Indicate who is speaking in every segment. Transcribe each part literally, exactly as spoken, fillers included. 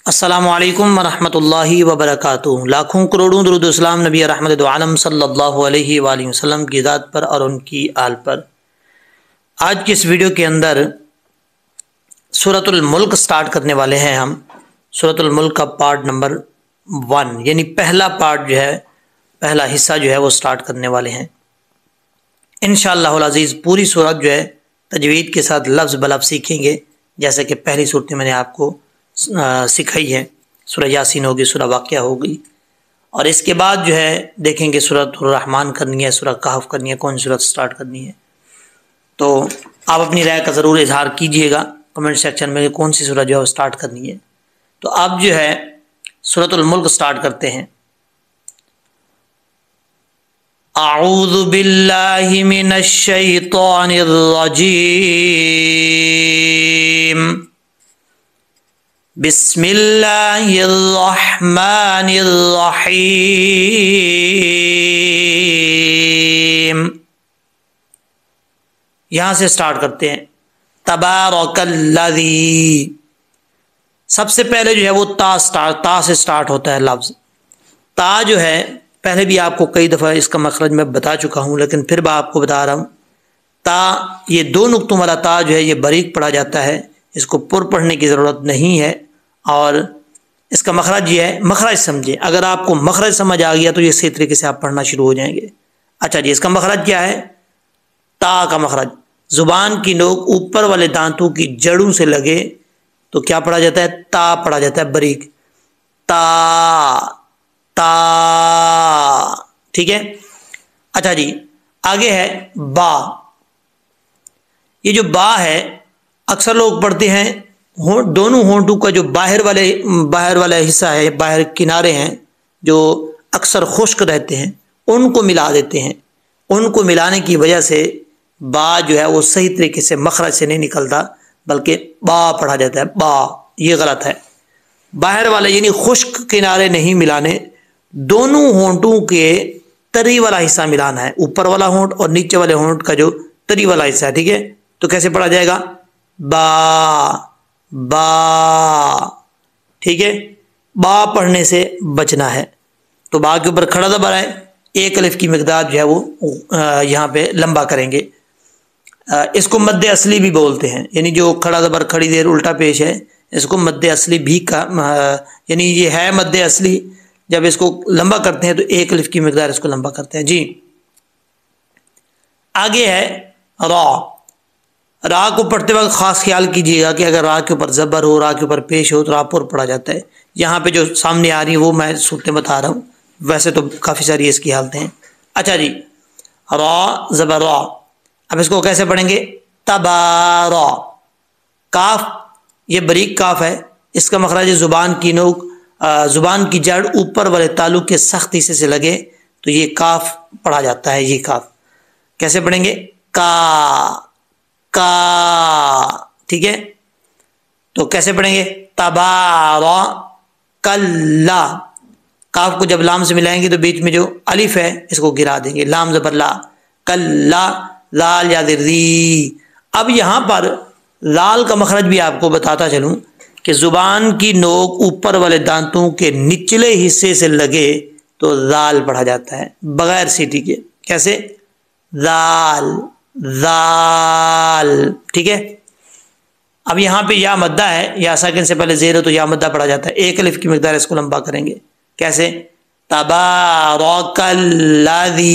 Speaker 1: السلام علیکم ورحمۃ اللہ وبرکاتہ۔ لاکھوں کروڑوں درود و اسلام نبی رحمت دو عالم صلی اللہ علیہ وآلہ وسلم کی ذات پر اور ان کی آل پر۔ آج کی اس ویڈیو کے اندر سورۃ الملک سٹارٹ کرنے والے ہیں ہم۔ سورۃ الملک کا پارٹ نمبر ون یعنی پہلا پارٹ جو ہے، پہلا حصہ جو ہے وہ سٹارٹ کرنے والے ہیں انشاءاللہ العزیز۔ پوری سورت جو ہے تجوید کے ساتھ لفظ بلفظ سیکھیں گے، جیسے کہ پہلی صورت میں نے آپ کو سکھائی ہے۔ سورہ یاسین ہوگی، سورہ واقعہ ہوگی، اور اس کے بعد جو ہے دیکھیں گے سورۃ الرحمن کرنی ہے، سورہ کہف کرنی ہے، کون سی سورت سٹارٹ کرنی ہے۔ تو آپ اپنی رائے کا ضرور اظہار کیجئے گا کمنٹ سیکشن میں کہ کون سی سورت جو ہے وہ سٹارٹ کرنی ہے۔ تو آپ جو ہے سورۃ الملک سٹارٹ کرتے ہیں۔ اعوذ باللہ من الشیطان الرجیم، بسم اللہ الرحمن الرحیم۔ یہاں سے سٹارٹ کرتے ہیں۔ تبارک الذی، سب سے پہلے جو ہے وہ تا سٹارٹ تا سے سٹارٹ ہوتا ہے لفظ۔ تا جو ہے پہلے بھی آپ کو کئی دفعہ اس کا مخرج میں بتا چکا ہوں، لیکن پھر میں آپ کو بتا رہا ہوں۔ تا، یہ دو نقطوں والا تا جو ہے یہ باریک پڑھا جاتا ہے، اس کو پر پڑھنے کی ضرورت نہیں ہے، اور اس کا مخرج یہ ہے، مخرج سمجھیں۔ اگر آپ کو مخرج سمجھ آ گیا تو یہ صحیح طریقے سے آپ پڑھنا شروع ہو جائیں گے۔ اچھا جی، اس کا مخرج کیا ہے؟ تا کا مخرج، زبان کی نوک اوپر والے دانتوں کی جڑوں سے لگے تو کیا پڑھا جاتا ہے؟ تا پڑھا جاتا ہے، باریک تا تا، ٹھیک ہے۔ اچھا جی، آگے ہے با۔ یہ جو با ہے اکثر لوگ پڑھتے ہیں دونوں ہونٹوں کا جو باہر والے باہر والا حصہ ہے، باہر کنارے ہیں جو اکثر خشک رہتے ہیں، ان کو ملا دیتے ہیں۔ ان کو ملانے کی وجہ سے با جو ہے وہ صحیح طریقے سے مخرج سے نہیں نکلتا، بلکہ با پڑھا جاتا ہے، با۔ یہ غلط ہے، باہر والے یعنی خشک کنارے نہیں ملانے، دونوں ہونٹوں کے تری والا حصہ ملانا ہے، اوپر والا ہونٹ اور نیچے والے ہونٹ کا جو تری والا حصہ ہے، ٹھیک ہے۔ تو کیسے پڑھا جائے گا؟ با با، ٹھیک ہے۔ با پڑھنے سے بچنا ہے۔ تو با کے اوپر کھڑا زبر ہے، ایک الف کی مقدار جو ہے وہ یہاں پہ لمبا کریں گے۔ اس کو مد اصلی بھی بولتے ہیں، یعنی جو کھڑا زبر کھڑی دیر الٹا پیش ہے، اس کو مد اصلی بھی کا، یعنی یہ ہے مد اصلی، جب اس کو لمبا کرتے ہیں تو ایک الف کی مقدار اس کو لمبا کرتے ہیں۔ جی، آگے ہے را۔ را کو پڑھتے وقت خاص خیال کیجیے گا کہ اگر را کے اوپر زبر ہو، را کے اوپر پیش ہو تو را پر پڑھا جاتا ہے۔ یہاں پہ جو سامنے آ رہی ہیں وہ میں صورتیں بتا رہا ہوں، ویسے تو کافی ساری اس کی حالتیں ہیں۔ اچھا جی، را زبر را، اب اس کو کیسے پڑھیں گے؟ تبارا۔ کاف، یہ باریک کاف ہے، اس کا مخرج زبان کی نوک، زبان کی جڑ اوپر والے تالو کے سخت حصے سے لگے تو یہ کاف پڑھا جاتا ہے۔ یہ کاف کیسے پڑھیں گے؟ کا کا، ٹھیک ہے۔ تو کیسے پڑھیں گے؟ تبارا کلا۔ کاف کو جب لام سے ملائیں گے تو بیچ میں جو الف ہے اس کو گرا دیں گے، لام زبر لا، کلا، لال یا ذی۔ اب یہاں پر لال کا مخرج بھی آپ کو بتاتا چلوں کہ زبان کی نوک اوپر والے دانتوں کے نچلے حصے سے لگے تو زال پڑھا جاتا ہے بغیر سیٹی کے۔ کیسے؟ زال زال، ٹھیک ہے۔ اب یہاں پہ یا مدہ ہے، یا ساکن سے پہلے زیر ہو تو یا مدہ پڑھا جاتا ہے، ایک الف کی مقدار اس کو لمبا کریں گے۔ کیسے؟ تبارک الذی۔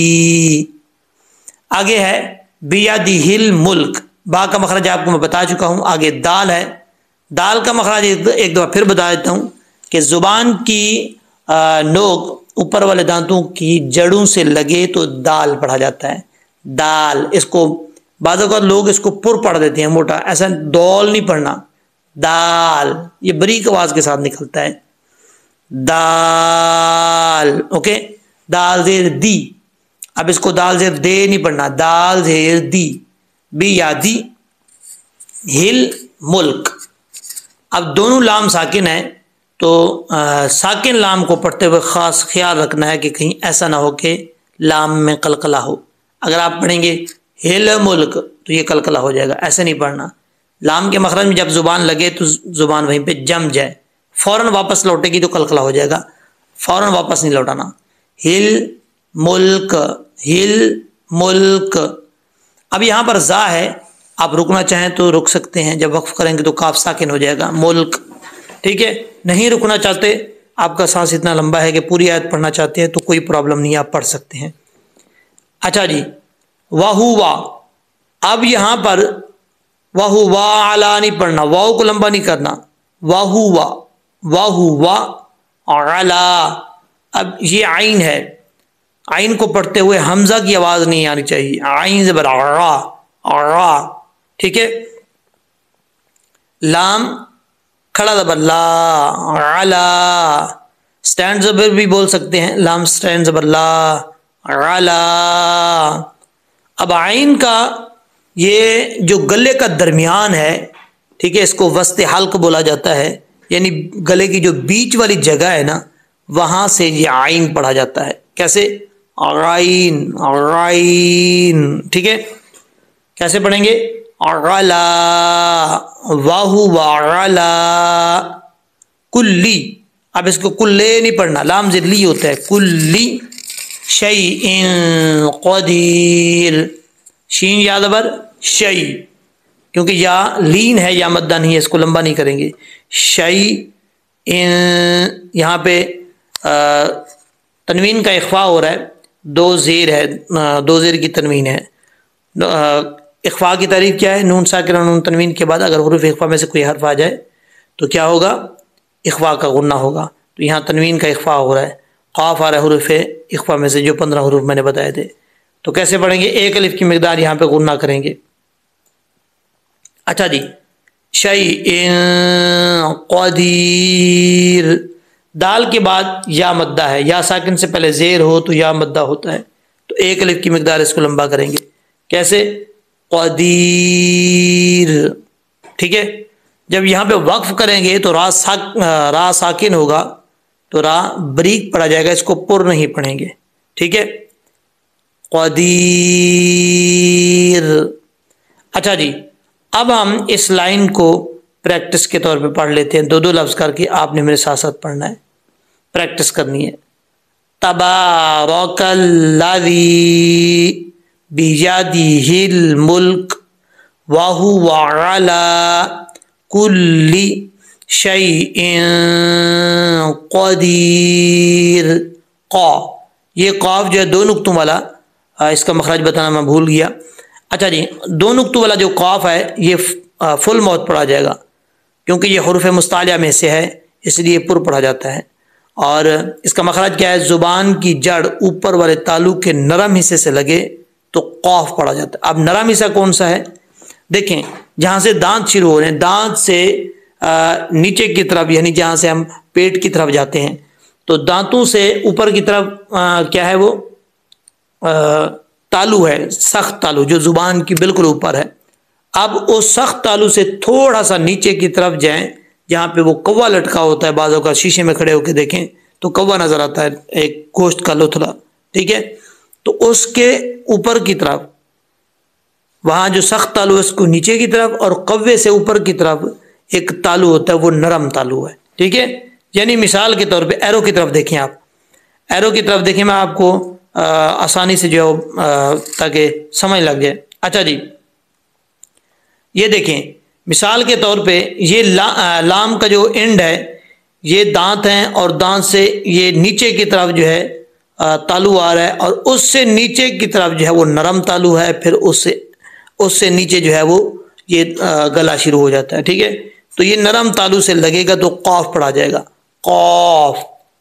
Speaker 1: آگے ہے بیدہ الملک۔ با کا مخرج آپ کو میں بتا چکا ہوں۔ آگے دال ہے، دال کا مخرج ایک دفعہ پھر بتا دیتا ہوں کہ زبان کی نوک اوپر والے دانتوں کی جڑوں سے لگے تو دال پڑھا جاتا ہے، دال۔ اس کو بعض اوقات لوگ اس کو پر پڑھ دیتے ہیں موٹا، ایسا دول نہیں پڑھنا، دال، یہ باریک آواز کے ساتھ نکلتا ہے، دال، اوکے۔ دال زیر دی، اب اس کو دال زیر دے نہیں پڑھنا، دال زیر دی، بی یا دی ہل ملک۔ اب دونوں لام ساکن ہیں تو ساکن لام کو پڑھتے ہوئے خاص خیال رکھنا ہے کہ کہیں ایسا نہ ہو کہ لام میں قلقلہ ہو۔ اگر آپ پڑھیں گے ہل ملک تو یہ قلقلہ ہو جائے گا، ایسے نہیں پڑھنا۔ لام کے مخرج میں جب زبان لگے تو زبان وہیں پہ جم جائے، ف فوراً واپس لوٹے گی تو قلقلہ ہو جائے گا، فوراً واپس نہیں لوٹانا. ہل ملک، ہل ملک. اب یہاں پر زا ہے، آپ رکنا چاہیں تو رک سکتے ہیں، جب وقف کریں گے تو کاف ساکن ہو جائے گا، ملک. ٹھیک ہے، نہیں رکنا چاہتے، آپ کا سانس اتنا لمبا ہے کہ پوری آیت پڑھنا چاہتے ہیں تو کوئی پرابلم نہیں، آپ پڑھ سکتے ہیں. اچھا جی، واہو وا. اب یہاں پر واہو وا اعلیٰ نہیں پڑھنا، واؤ کو لمبا نہیں کرنا، واہو وا، واہو وا اعلیٰ. اب یہ عین ہے، عین کو پڑھتے ہوئے حمزہ کی آواز نہیں آنی چاہیے، عین زبر را، را. ٹھیک ہے، لام کھڑا زبر لا، علا. سٹینڈ زبر بھی بول سکتے ہیں، لام سٹینڈ زبر لا، علا. اب عین کا یہ جو گلے کا درمیان ہے، ٹھیک ہے، اس کو وسط حلق بولا جاتا ہے، یعنی گلے کی جو بیچ والی جگہ ہے نا، وہاں سے یہ عین پڑھا جاتا ہے. کیسے؟ عین، عین. ٹھیک ہے، کیسے پڑھیں گے؟ علا، واہو وعلا کلی. اب اس کو کلے نہیں پڑھنا، لام زیر لی ہوتا ہے، کلی شیء قدیر. شین یا زبر شیء، کیونکہ یا لین ہے یا مدہ نہیں ہے، اس کو لمبا نہیں کریں گے. شیء، یہاں پہ تنوین کا اخفاء ہو رہا ہے، دو زیر ہے، دو زیر کی تنوین ہے. اخفاء کی تعریف کیا ہے؟ نون ساکن اور نون تنوین کے بعد اگر حروف اخفاء میں سے کوئی حرف آ جائے تو کیا ہوگا؟ اخفاء کا غنہ ہوگا. تو یہاں تنوین کا اخفاء ہو رہا ہے، قاف آ رہا ہے حروف اخفاء میں سے، جو پندرہ حروف میں نے بتائے تھے. تو کیسے پڑھیں گے؟ ایک الف کی مقدار یہاں پہ غنہ کریں گے. اچھا جی، شیء قدیر. دال کے بعد یا مدہ ہے، یا ساکن سے پہلے زیر ہو تو یا مدہ ہوتا ہے، تو ایک الف کی مقدار اس کو لمبا کریں گے. کیسے؟ قدیر. ٹھیک ہے، جب یہاں پہ وقف کریں گے تو را ساک را ساکن ہوگا، تو را بریک پڑھا جائے گا، اس کو پر نہیں پڑھیں گے. ٹھیک ہے، قدیر. اچھا جی، اب ہم اس لائن کو پریکٹس کے طور پہ پڑھ لیتے ہیں، دو دو لفظ کر کے آپ نے میرے ساتھ ساتھ پڑھنا ہے، پریکٹس کرنی ہے. تبارک الذی بیدہ الملک وہو علی کل شیء قدیر. قا، یہ قاف جو ہے دو نقطوں والا، اس کا مخرج بتانا میں بھول گیا. اچھا جی، دو نقطوں والا جو قاف ہے یہ فل موت پڑھا جائے گا، کیونکہ یہ حروف مستعلیہ میں سے ہے، اس لیے پر پڑھا جاتا ہے. اور اس کا مخرج کیا ہے؟ زبان کی جڑ اوپر والے تالو کے نرم حصے سے لگے تو قاف پڑھا جاتا ہے. اب نرم حصہ کون سا ہے؟ دیکھیں، جہاں سے دانت شروع ہو رہے ہیں، دانت سے نیچے کی طرف، یعنی جہاں سے ہم پیٹ کی طرف جاتے ہیں، تو دانتوں سے اوپر کی طرف کیا ہے؟ وہ تالو ہے، سخت تالو جو زبان کی بالکل اوپر ہے. اب اس سخت تالو سے تھوڑا سا نیچے کی طرف جائیں، جہاں پہ وہ کوا لٹکا ہوتا ہے، بعضوں کا شیشے میں کھڑے ہو کے دیکھیں تو کوا نظر آتا ہے، ایک گوشت کا لوتھڑا. ٹھیک ہے، تو اس کے اوپر کی طرف، وہاں جو سخت تالو ہے اس کو نیچے کی طرف، اور کوے سے اوپر کی طرف ایک تالو ہوتا ہے، وہ نرم تالو ہے. ٹھیک ہے، یعنی مثال کے طور پہ ایرو کی طرف دیکھیں، آپ ایرو کی طرف دیکھیں، میں آپ کو آسانی سے جو تاکہ سمجھ لگ جائے. اچھا جی، یہ دیکھیں مثال کے طور پہ یہ لام کا جو اینڈ ہے، یہ دانت ہیں، اور دانت سے یہ نیچے کی طرف جو ہے تالو آ رہا ہے، اور اس سے نیچے کی طرف جو ہے وہ نرم تالو ہے، پھر اس سے اس سے نیچے جو ہے وہ یہ گلا شروع ہو جاتا ہے. ٹھیک ہے، تو یہ نرم تالو سے لگے گا تو قاف پڑھا جائے گا، قاف،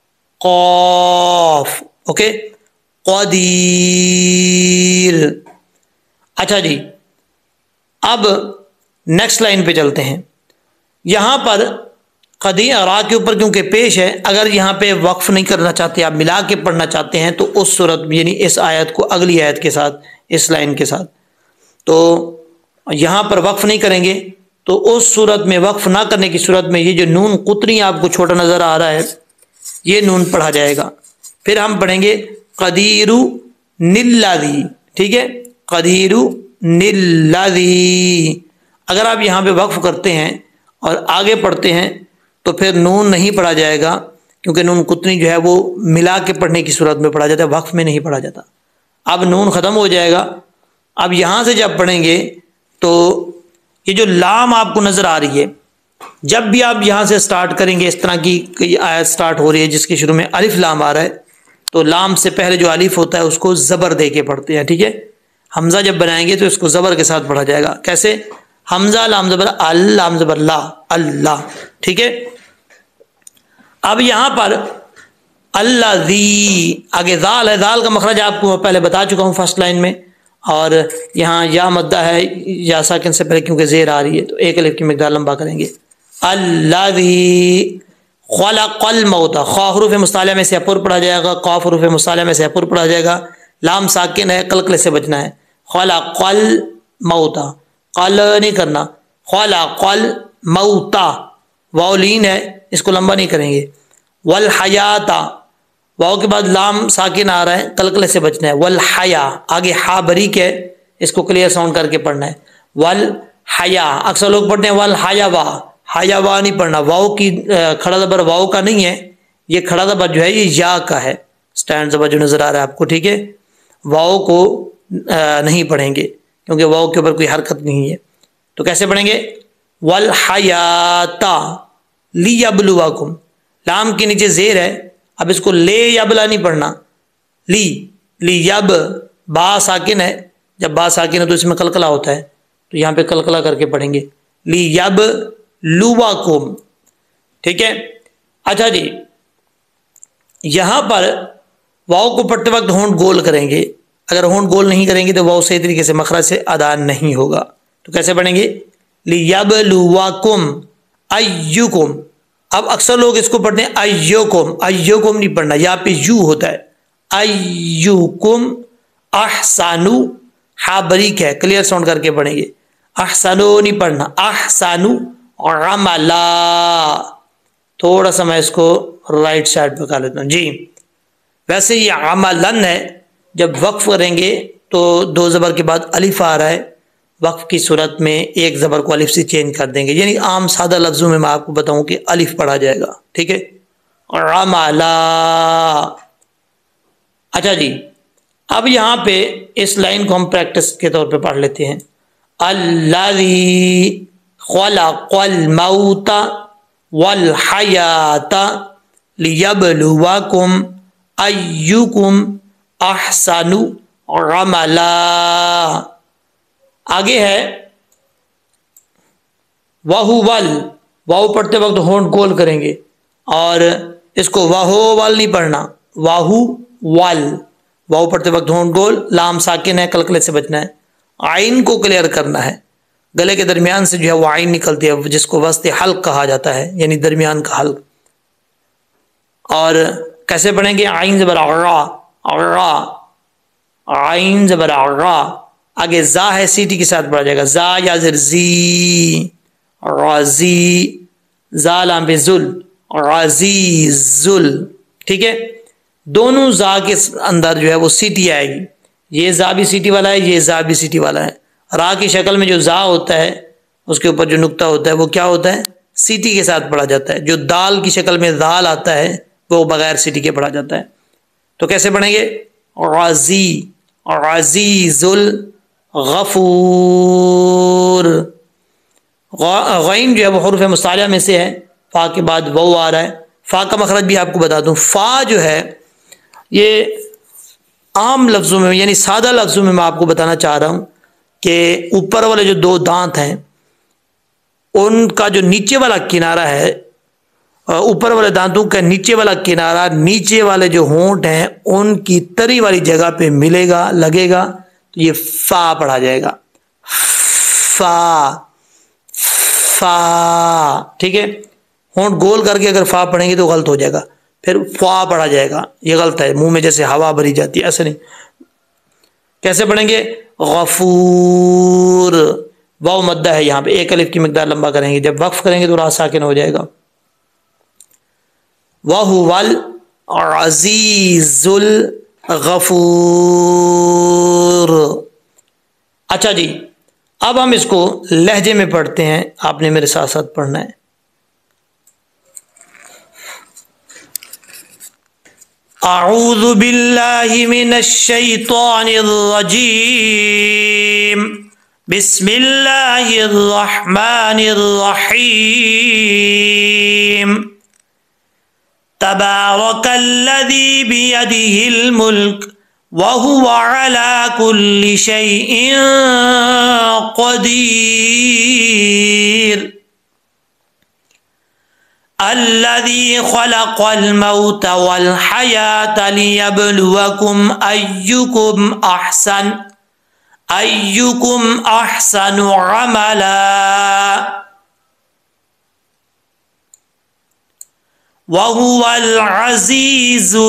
Speaker 1: قاف. اوکے، قدیر. اچھا جی، اب نیکسٹ لائن پہ چلتے ہیں. یہاں پر قدیر را کے اوپر کیونکہ پیش ہے، اگر یہاں پہ وقف نہیں کرنا چاہتے، آپ ملا کے پڑھنا چاہتے ہیں، تو اس صورت یعنی اس آیت کو اگلی آیت کے ساتھ، اس لائن کے ساتھ، تو یہاں پر وقف نہیں کریں گے. تو اس صورت میں، وقف نہ کرنے کی صورت میں، یہ جو نون قطری آپ کو چھوٹا نظر آ رہا ہے، یہ نون پڑھا جائے گا. پھر ہم پڑھیں گے قدیر نلذی. ٹھیک ہے، قدیر نلذی. اگر آپ یہاں پہ وقف کرتے ہیں اور آگے پڑھتے ہیں تو پھر نون نہیں پڑھا جائے گا، کیونکہ نون قطنی جو ہے وہ ملا کے پڑھنے کی صورت میں پڑھا جاتا ہے، وقف میں نہیں پڑھا جاتا۔ اب نون ختم ہو جائے گا، اب یہاں سے جب پڑھیں گے تو یہ جو لام آپ کو نظر آ رہی ہے، جب بھی آپ یہاں سے سٹارٹ کریں گے، اس طرح کی کوئی آیت سٹارٹ ہو رہی ہے جس کے شروع میں الف لام آ رہا ہے، تو لام سے پہلے جو الف ہوتا ہے اس کو زبر دے کے پڑھتے ہیں، ٹھیک ہے؟ حمزہ جب بنائیں گے تو اس کو زبر کے ساتھ پڑھا جائے گا۔ کیسے؟ حمزہ لام زبر ال، لام زبر لا، اللہ، ٹھیک ہے؟ اب یہاں پر الذی، آگے ذال ہے، ذال کا مخرج آپ کو پہلے بتا چکا ہوں فرسٹ لائن میں، اور یہاں یا مدہ ہے یا ساکن سے پہلے کیونکہ زیر آ رہی ہے تو ایک الف کی مقدار لمبا کریں گے۔ الذی خلق الموت، خا حروف مصالحہ میں سے پر پڑھا جائے گا، قاف حروف مصالحہ میں سے پر پڑھا جائے گا، لام ساکن ہے، قلقلے سے بچنا ہے۔ خلق الموت، قل نہیں کرنا، خلق الموت، واو لین ہے، اس کو لمبا نہیں کریں گے۔ والحیات، واو کے بعد لام ساکن آ رہا ہے، قلقلے سے بچنا ہے۔ والحیا، آگے ہا بریک ہے، اس کو کلیئر ساؤنڈ کر کے پڑھنا ہے۔ والحیا، اکثر لوگ پڑھتے ہیں والحیا وا، حیا وا نہیں پڑھنا، واو کی کھڑا زبر واو کا نہیں ہے، یہ کھڑا زبر جو ہے یہ یا کا ہے، سٹینڈ زبر جو نظر آ رہا ہے آپ کو، ٹھیک ہے؟ واو کو نہیں پڑھیں گے کیونکہ واو کے اوپر کوئی حرکت نہیں ہے، تو کیسے پڑھیں گے؟ والحیات لیبلوکم، لام کے نیچے زیر ہے، اب اس کو لے یبلا نہیں پڑھنا، لی لی یب، با ساکن ہے، جب با ساکن ہے تو اس میں قلقلہ ہوتا ہے، تو یہاں پہ قلقلہ کر کے پڑھیں گے، لی یب لوکم، ٹھیک ہے؟ اچھا جی، یہاں پر واؤ کو پڑھتے وقت ہونٹ گول کریں گے، اگر ہونٹ گول نہیں کریں گے تو واؤ صحیح طریقے سے مخرج سے ادا نہیں ہوگا، تو کیسے پڑھیں گے؟ لیبلوکم ایکم، اب اکثر لوگ اس کو پڑھتے ہیں ایوکم، ایوکم نہیں پڑھنا، یہاں پہ یو ہوتا ہے، ایوکم احسانو، ہا بریک ہے، کلیئر ساؤنڈ کر کے پڑھیں گے، احسانو نہیں پڑھنا، احسانو عملا، تھوڑا سا میں اس کو رائٹ سائڈ پہ کر لیتا ہوں جی۔ ویسے یہ عملن ہے، جب وقف کریں گے تو دو زبر کے بعد الف آ رہا ہے، وقف کی صورت میں ایک زبر کو الف سے چینج کر دیں گے، یعنی عام سادہ لفظوں میں میں آپ کو بتاؤں کہ الف پڑھا جائے گا، ٹھیک ہے؟ عملا۔ اچھا جی، اب یہاں پہ اس لائن کو ہم پریکٹس کے طور پہ پڑھ لیتے ہیں۔ الذی خلق الموت والحیات لیبلوکم ایکم احسن عملا۔ آگے ہے وہول، واو پڑھتے وقت ہونٹ گول کریں گے، اور اس کو واہو وال نہیں پڑھنا، واہو وال، واو پڑھتے وقت ہونٹ گول، لام ساکن ہے، قلقلے سے بچنا ہے، عین کو کلیئر کرنا ہے، گلے کے درمیان سے جو ہے وہ عین نکلتی ہے جس کو وسط حلق کہا جاتا ہے، یعنی درمیان کا حلق۔ اور کیسے پڑھیں گے؟ عین زبر عرا، عرا، عین زبر عرا، آگے زا ہے، سیٹی کے ساتھ پڑھا جائے گا، زا یا زر زی، رازی، زا لام پہ ذل، عزیزل، ٹھیک ہے؟ دونوں زا کے اندر جو ہے وہ سیٹی آئے گی، یہ زا بھی سیٹی والا ہے، یہ زا بھی سیٹی والا ہے۔ را کی شکل میں جو زا ہوتا ہے اس کے اوپر جو نقطہ ہوتا ہے وہ کیا ہوتا ہے؟ سیٹی کے ساتھ پڑھا جاتا ہے۔ جو دال کی شکل میں دال آتا ہے وہ بغیر سیٹی کے پڑھا جاتا ہے۔ تو کیسے پڑھیں گے؟ عزی، عزیز الغفور۔ غین جو ہے وہ حروف مصالحہ میں سے ہے، فا کے بعد وہ آ رہا ہے، فا کا مخرج بھی آپ کو بتا دوں، فا جو ہے یہ عام لفظوں میں یعنی سادہ لفظوں میں میں آپ کو بتانا چاہ رہا ہوں کہ اوپر والے جو دو دانت ہیں ان کا جو نیچے والا کنارہ ہے، اوپر والے دانتوں کا نیچے والا کنارہ نیچے والے جو ہونٹ ہیں ان کی تری والی جگہ پہ ملے گا، لگے گا، تو یہ فا پڑھا جائے گا، فا، فا، ٹھیک ہے؟ ہونٹ گول کر کے اگر فا پڑھیں گے تو غلط ہو جائے گا، پھر فا پڑھا جائے گا، یہ غلط ہے، منہ میں جیسے ہوا بھری جاتی ہے، ایسے نہیں۔ کیسے پڑھیں گے؟ غفور، واو مدہ ہے، یہاں پہ ایک الف کی مقدار لمبا کریں گے، جب وقف کریں گے تو را ساکن ہو جائے گا۔ وَهُوَ الْعَزِيزُ الْغَفُورُ۔ اچھا جی، اب ہم اس کو لہجے میں پڑھتے ہیں، آپ نے میرے ساتھ ساتھ پڑھنا ہے۔ اعوذ باللہ من الشیطان الرجیم بسم اللہ الرحمن الرحیم تبارک الذی بیدہ الملک وَهُوَ عَلَى كُلِّ شَيْءٍ قَدِيرٌ الَّذِي خَلَقَ الْمَوْتَ وَالْحَيَاةَ لِيَبْلُوَكُمْ أَيُّكُمْ أَحْسَنُ أَيُّكُمْ أَحْسَنُ عَمَلًا وَهُوَ الْعَزِيزُ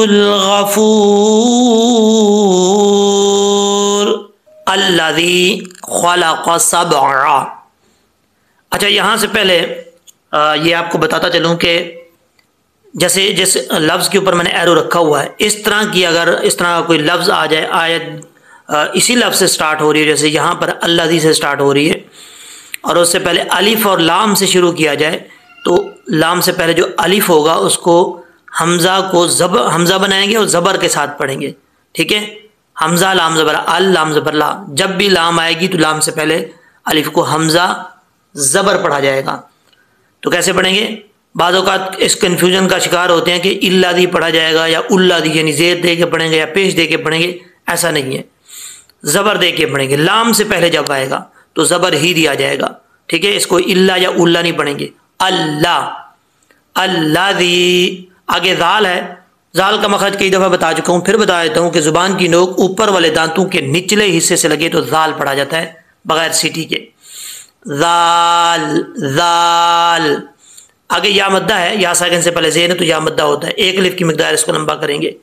Speaker 1: الْغَفُورُ الَّذِي خَلَقَ سَبْعًا. اچھا یہاں سے پہلے یہ آپ کو بتاتا چلوں کہ جیسے جس لفظ کے اوپر میں نے ایرو رکھا ہوا ہے اس طرح کی اگر اس طرح کا کوئی لفظ آ جائے آیت اسی لفظ سے سٹارٹ ہو رہی ہے جیسے یہاں پر الذی سے سٹارٹ ہو رہی ہے اور اس سے پہلے الف اور لام سے شروع کیا جائے تو لام سے پہلے جو الف ہوگا اس کو حمزہ کو زبر حمزہ بنائیں گے اور زبر کے ساتھ پڑھیں گے. ٹھیک ہے, حمزہ لام زبر ال لام زبر لا. جب بھی لام آئے گی تو لام سے پہلے الف کو حمزہ زبر پڑھا جائے گا. تو کیسے پڑھیں گے؟ بعض اوقات اس کنفیوژن کا شکار ہوتے ہیں کہ الذی پڑھا جائے گا یا الذی یعنی زیر دے کے پڑھیں گے یا پیش دے کے پڑھیں گے. ایسا نہیں ہے, زبر دے کے پڑھیں گے. لام سے پہلے جب آئے گا تو زبر ہی دیا جائے گا. ٹھیک ہے, اس کو الا یا الا نہیں پڑھیں گے. اللہ الذی. آگے ذال ہے, ذال کا مخرج کئی دفعہ بتا چکا ہوں, پھر بتا دیتا ہوں کہ زبان کی نوک اوپر والے دانتوں کے نچلے حصے سے لگے تو ذال پڑھا جاتا ہے بغیر سیٹی کے. ذال ذال. آگے یا مدہ ہے, یا ساکن سے پہلے زین ہے تو یا مدہ ہوتا ہے. ایک الف کی مقدار اس کو لمبا کریں گے.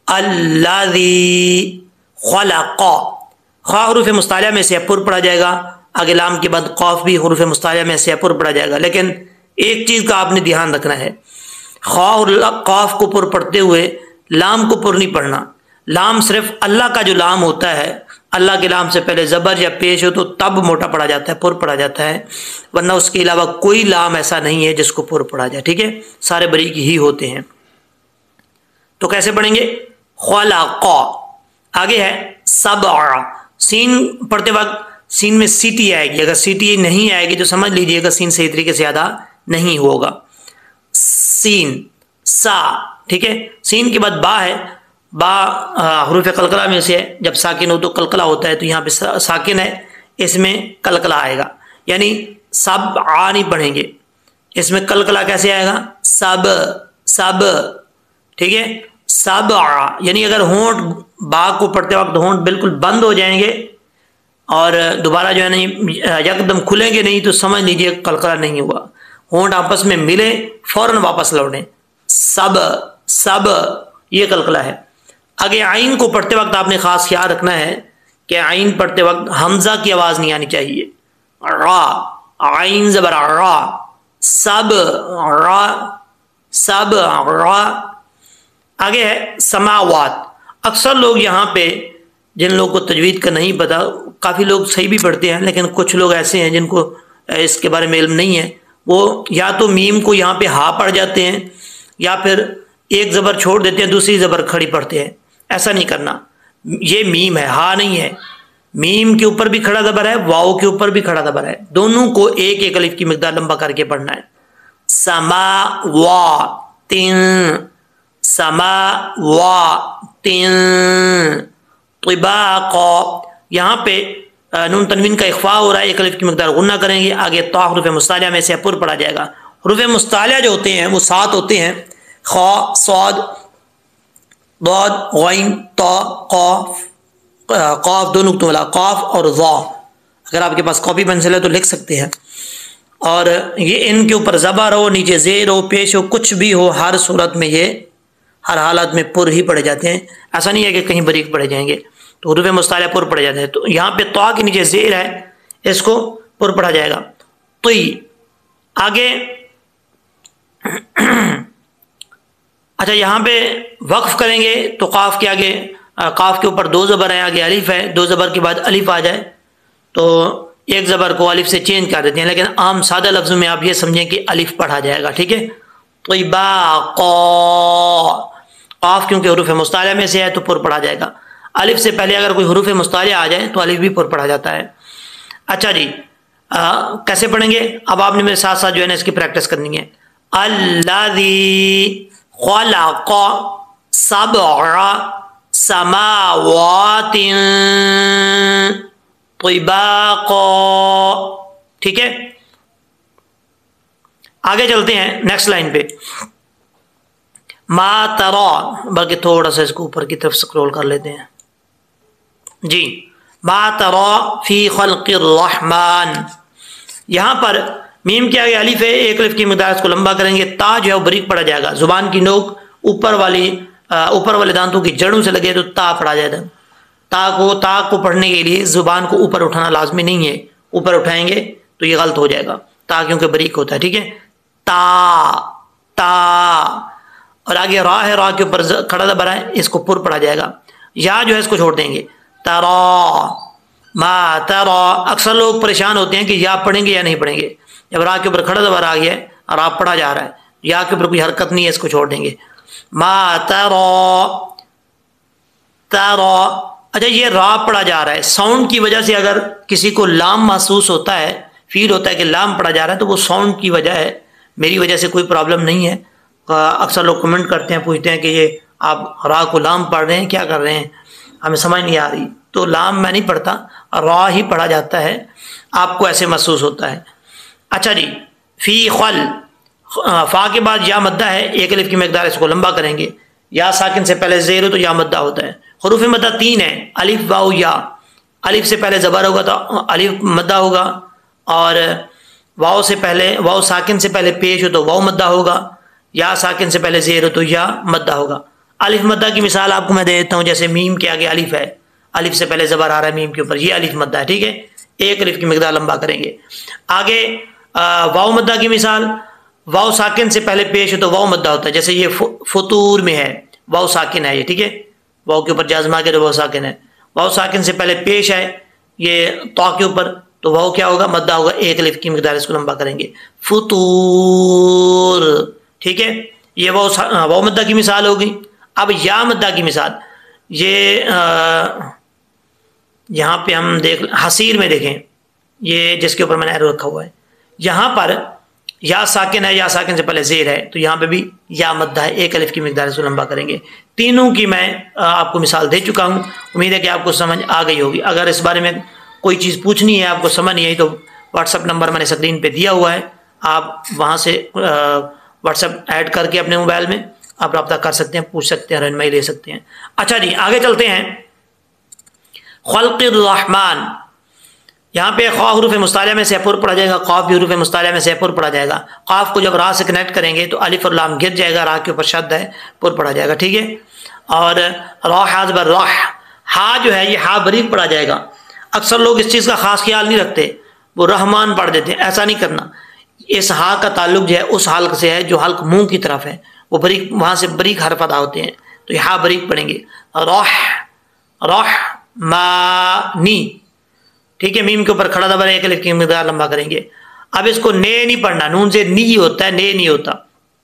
Speaker 1: الذی خلق. خا حروف مستعلیہ میں سے پر پڑھا جائے گا. آگے لام کے بعد قاف بھی حروف مستعلیہ میں سے پر پڑھا جائے گا. لیکن ایک چیز کا آپ نے دھیان رکھنا ہے, خا اور قاف کو پر پڑھتے ہوئے لام کو پر نہیں پڑھنا. لام صرف اللہ کا جو لام ہوتا ہے, اللہ کے لام سے پہلے زبر یا پیش ہو تو تب موٹا پڑھا جاتا ہے, پر پڑھا جاتا ہے, ورنہ اس کے علاوہ کوئی لام ایسا نہیں ہے جس کو پر پڑھا جائے. ٹھیک ہے, سارے بریک ہی ہوتے ہیں. تو کیسے پڑھیں گے؟ خلق. آگے ہے سبع. سین پڑھتے وقت سین میں سیٹی آئے گی. اگر سیٹی نہیں آئے گی تو سمجھ لیجئے گا سین صحیح طریقے سے ادا نہیں ہوگا. سین سا. ٹھیک ہے, سین کے بعد با ہے. با حروف قلقلہ میں سے ہے, جب ساکن ہو تو قلقلہ ہوتا ہے, تو یہاں پہ ساکن ہے, اس میں قلقلہ آئے گا. یعنی سب آ نہیں پڑھیں گے, اس میں قلقلہ کیسے آئے گا؟ سب سب. ٹھیک ہے, سب آ. یعنی اگر ہونٹ با کو پڑھتے وقت ہونٹ بالکل بند ہو جائیں گے اور دوبارہ جو ہے نہیں یکدم کھلیں گے نہیں تو سمجھ لیجئے قلقلہ نہیں ہوا. ہونٹ آپس میں ملے فوراً واپس لوٹیں. سب سب یہ قلقلہ ہے. آگے عین کو پڑھتے وقت آپ نے خاص خیال رکھنا ہے کہ عین پڑھتے وقت حمزہ کی آواز نہیں آنی چاہیے. را عین زبر را. سب را سب را. آگے ہے سماوات. اکثر لوگ یہاں پہ جن لوگوں کو تجوید کا نہیں پتا, کافی لوگ صحیح بھی پڑھتے ہیں لیکن کچھ لوگ ایسے ہیں جن کو اس کے بارے میں علم نہیں ہے, وہ یا تو میم کو یہاں پہ ہا پڑھ جاتے ہیں یا پھر ایک زبر چھوڑ دیتے ہیں دوسری زبر کھڑی پڑھتے ہیں. ایسا نہیں کرنا. یہ میم ہے, ہا نہیں ہے. میم کے اوپر بھی کھڑا زبر ہے, واؤ کے اوپر بھی کھڑا زبر ہے. دونوں کو ایک ایک الف کی مقدار لمبا کر کے پڑھنا ہے. سما وا تین سما وا تین. طباق. یہاں پہ نون تنوین کا اخفاء ہو رہا ہے, ایک الف کی مقدار غنہ کریں گے. آگے تو حروف مستعلیہ میں سے پر پڑھا جائے گا. حروف مستعلیہ جو ہوتے ہیں وہ سات ہوتے ہیں, خا صاد ضاد غین تا قاف. قاف دو نقطوں والا قاف اور ضا. اگر آپ کے پاس کاپی پینسل ہے تو لکھ سکتے ہیں. اور یہ ان کے اوپر زبر ہو, نیچے زیر ہو, پیش ہو, کچھ بھی ہو, ہر صورت میں یہ ہر حالت میں پر ہی پڑھے جاتے ہیں. ایسا نہیں ہے کہ کہیں بریک پڑھے جائیں گے. تو حروف مستعلیہ پر پڑھے جاتے ہیں. تو یہاں پہ تا کے نیچے زیر ہے, اس کو پر پڑھا جائے گا. طی. آگے اچھا یہاں پہ وقف کریں گے تو قاف کے آگے قاف کے اوپر دو زبر ہیں, آگے الف ہے, دو زبر کے بعد الف آ جائے تو ایک زبر کو الف سے چینج کر دیتے ہیں, لیکن عام سادہ لفظوں میں آپ یہ سمجھیں کہ الف پڑھا جائے گا. ٹھیک ہے, طباق. قاف کیونکہ حروف مستعلیہ میں سے ہے تو پر پڑھا جائے گا. الف سے پہلے اگر کوئی حروف مستعلیہ آ جائے تو الف بھی پر پڑھا جاتا ہے. اچھا جی آ, کیسے پڑھیں گے؟ اب آپ نے میرے ساتھ ساتھ جو ہے نا اس کی پریکٹس کرنی ہے. الذی خلق سبع سماوات طباقا. ٹھیک ہے، آگے چلتے ہیں نیکسٹ لائن پہ. ما ترى، بلکہ تھوڑا سا اس کو اوپر کی طرف سکرول کر لیتے ہیں جی. ما ترى فی خلق الرحمن، یہاں پر میم کے آگے الف ہے، ایک الف کی مقدار اس کو لمبا کریں گے. تا جو ہے وہ بریک پڑا جائے گا، زبان کی نوک اوپر والی اوپر والے دانتوں کی جڑوں سے لگے تو تا پڑا جائے گا. تا کو تا کو پڑھنے کے لیے زبان کو اوپر اٹھانا لازمی نہیں ہے، اوپر اٹھائیں گے تو یہ غلط ہو جائے گا. تا کیونکہ بریک ہوتا ہے. ٹھیک ہے، تا تا. اور آگے را ہے، را کے اوپر کھڑا زبر ہے، اس کو پر پڑا جائے گا. یا جو ہے اس کو چھوڑ دیں گے. ترا ما ترا. اکثر لوگ پریشان ہوتے ہیں کہ یا پڑھیں گے یا نہیں پڑھیں گے. جب را کے اوپر کھڑا زبر آ گیا ہے اور آپ پڑھا جا رہا ہے، یا کے اوپر کوئی حرکت نہیں ہے، اس کو چھوڑ دیں گے. ما ترا ترا. اچھا یہ را پڑھا جا رہا ہے، ساؤنڈ کی وجہ سے اگر کسی کو لام محسوس ہوتا ہے، فیل ہوتا ہے کہ لام پڑھا جا رہا ہے، تو وہ ساؤنڈ کی وجہ ہے، میری وجہ سے کوئی پرابلم نہیں ہے. اکثر لوگ کمنٹ کرتے ہیں، پوچھتے ہیں کہ یہ آپ را کو لام پڑھ رہے ہیں، کیا کر رہے ہیں، ہمیں سمجھ نہیں آ رہی. تو لام میں نہیں پڑھتا، را ہی پڑھا جاتا ہے، آپ کو ایسے محسوس ہوتا ہے. اچھا جی، فی خل، فا کے بعد یا مدہ ہے، ایک الف کی مقدار اس کو لمبا کریں گے. یا ساکن سے پہلے زیر ہو تو یا مدہ ہوتا ہے. حروف مدہ تین ہے، الف واو یا. الف سے پہلے زبر ہوگا تو الف مدہ ہوگا، اور واو سے پہلے واو ساکن سے پہلے پیش ہو تو واو مدہ ہوگا. یا ساکن سے پہلے زیر ہو تو یا مدہ ہوگا. الف مدہ کی مثال آپ کو میں دے دیتا ہوں. جیسے میم کے آگے الف ہے، الف سے پہلے زبر آ رہا ہے میم کے اوپر، یہ الف مدہ ہے. ٹھیک ہے، ایک الف کی مقدار لمبا کریں گے. آگے واو مدہ کی مثال، واو ساکن سے پہلے پیش ہو تو واو مدہ ہوتا ہے. جیسے یہ فطور میں ہے، واو ساکن ہے یہ. ٹھیک ہے، واو کے اوپر جازمہ کے تو واو ساکن ہے. واو ساکن سے پہلے پیش ہے یہ تو کے اوپر، تو واو کیا ہوگا؟ مدہ ہوگا. ایک الف کی مقدار اس کو لمبا کریں گے. فطور. ٹھیک ہے، یہ واو واو مدہ کی مثال ہوگی. اب یا مدہ کی مثال، یہ یہاں پہ ہم دیکھ حسیر میں دیکھیں، یہ جس کے اوپر میں نے ایرو رکھا ہوا ہے، یہاں پر یا ساکن ہے، یا ساکن سے پہلے زیر ہے، تو یہاں پہ بھی یا مدہ ہے. ایک الف کی مقدار اس کو لمبا کریں گے. تینوں کی میں آپ کو مثال دے چکا ہوں، امید ہے کہ آپ کو سمجھ آ گئی ہوگی. اگر اس بارے میں کوئی چیز پوچھنی ہے، آپ کو سمجھ نہیں آئی، تو واٹس ایپ نمبر میں نے اسکرین پہ دیا ہوا ہے، آپ وہاں سے واٹس ایپ ایڈ کر کے اپنے موبائل میں آپ رابطہ کر سکتے ہیں، پوچھ سکتے ہیں، رہنمائی لے سکتے ہیں. اچھا جی آگے چلتے ہیں. خلق الرحمن، یہاں پہ خا حروف مستعلیہ میں سے پر پڑا جائے گا، قاف بھی حروف مستعلیہ میں سے پر پڑا جائے گا. قاف کو جب را سے کنیکٹ کریں گے تو الف اور لام گر جائے گا، را کے اوپر شد ہے، پر پڑا جائے گا. ٹھیک ہے، اور را حاض بر راہ، ہا جو ہے یہ ہا بریک پڑا جائے گا. اکثر لوگ اس چیز کا خاص خیال نہیں رکھتے، وہ رحمان پڑھ دیتے ہیں. ایسا نہیں کرنا. اس ہا کا تعلق جو ہے اس حلق سے ہے جو حلق منہ کی طرف ہے، وہ بریک، وہاں سے بریک حرف ادا ہوتے ہیں، تو یہ ہا بریک پڑھیں گے. راہ راہ ما نی. ٹھیک ہے، میم کے اوپر کھڑا زبر ایک الف کی مقدار لمبا کریں گے. اب اس کو نے نہیں پڑھنا، نون سے نی ہوتا ہے، نے نہیں ہوتا.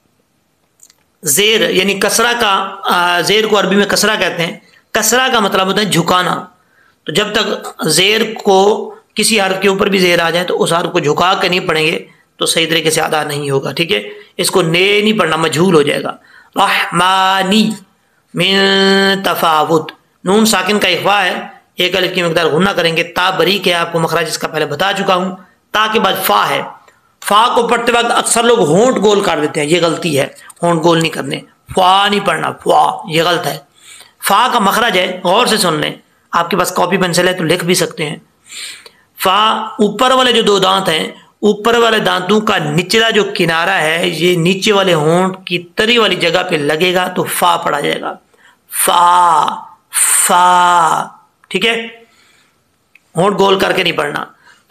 Speaker 1: زیر یعنی کسرہ کا، زیر کو عربی میں کسرہ کہتے ہیں. کسرہ کا مطلب ہوتا ہے جھکانا. تو جب تک زیر کو کسی حرف کے اوپر بھی زیر آ جائے تو اس حرف کو جھکا کے نہیں پڑھیں گے تو صحیح طریقے سے ادا نہیں ہوگا. ٹھیک ہے، اس کو نے نہیں پڑھنا، مجھول ہو جائے گا. رحمانی من تفاوت، نون ساکن کا اخفا ہے، ایک الف کی مقدار غنہ کریں گے. تا بریک ہے، آپ کو مخرج اس کا پہلے بتا چکا ہوں. تا کے بعد فا ہے. فا کو پڑھتے وقت اکثر لوگ ہونٹ گول کر دیتے ہیں، یہ غلطی ہے. ہونٹ گول نہیں کرنے، فا نہیں پڑھنا، فا یہ غلط ہے. فا کا مخرج ہے، غور سے سن لیں. آپ کے پاس کاپی پینسل ہے تو لکھ بھی سکتے ہیں. فا اوپر والے جو دو دانت ہیں، اوپر والے دانتوں کا نچلا جو کنارہ ہے، یہ نیچے والے ہونٹ کی تری والی جگہ پہ لگے گا تو فا پڑھا جائے گا. فا فا. ٹھیک ہے، ہونٹ گول کر کے نہیں پڑھنا.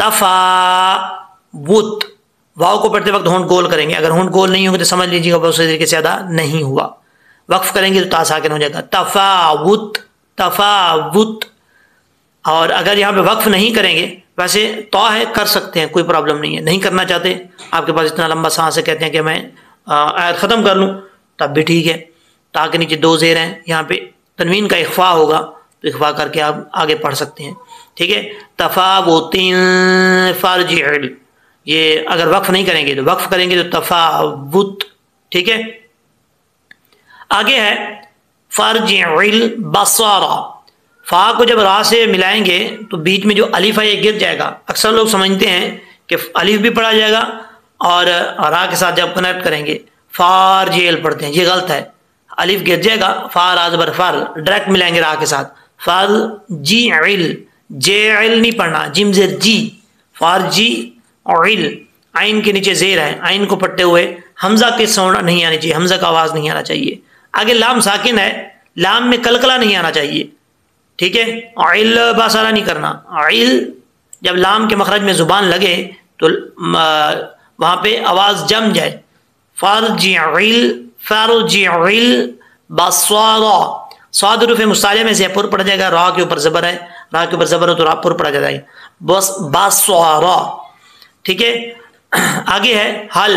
Speaker 1: تفاوت، واو کو پڑھتے وقت ہونٹ گول کریں گے. اگر ہونٹ گول نہیں ہوں گے تو سمجھ لیجیے گا بہت سے طریقے سے ادا نہیں ہوا. وقف کریں گے تو تا ساکن ہو جائے گا. تفاوت تفاوت. اور اگر یہاں پہ وقف نہیں کریں گے، ویسے تو ہے کر سکتے ہیں، کوئی پرابلم نہیں ہے. نہیں کرنا چاہتے، آپ کے پاس اتنا لمبا سانس ہے، کہتے ہیں کہ میں آیت ختم کر لوں، تب بھی ٹھیک ہے. تا کے نیچے دو زیر ہیں، یہاں پہ تنوین کا اخفا ہوگا تو اخفا کر کے آپ آگے پڑھ سکتے ہیں، ٹھیک ہے. تفاوت فارجع، یہ اگر وقف نہیں کریں گے تو وقف کریں گے تو تفاوت، ٹھیک ہے. آگے ہے فارجع البصر، فا کو جب را سے ملائیں گے تو بیچ میں جو الف ہے یہ گر جائے گا. اکثر لوگ سمجھتے ہیں کہ الف بھی پڑھا جائے گا اور را کے ساتھ جب کنیکٹ کریں گے فارجیل پڑھتے ہیں، یہ غلط ہے. الف گر جائے گا، فا را زبر فر ڈائریکٹ ملائیں گے را کے ساتھ. فار جی عل، جے عل نہیں پڑھنا، جیم زیر جی، فار جی عل، عین کے نیچے زیر ہے، عین کو پڑھتے ہوئے حمزہ کے ساؤنڈ نہیں آنی چاہیے، حمزہ کا آواز نہیں آنا چاہیے. آگے لام ساکن ہے، لام میں کلکلا نہیں آنا چاہیے، ٹھیک ہے. عل باسارا نہیں کرنا، عل جب لام کے مخرج میں زبان لگے تو وہاں پہ آواز جم جائے. فارجع فارجع البصر، صاد حروف مستعلیہ میں سے پر پڑا جائے گا، را کے اوپر زبر ہے، را کے اوپر زبر ہو تو را پر پڑا جائے گا، بس بصر، ٹھیک ہے. آگے ہے حل،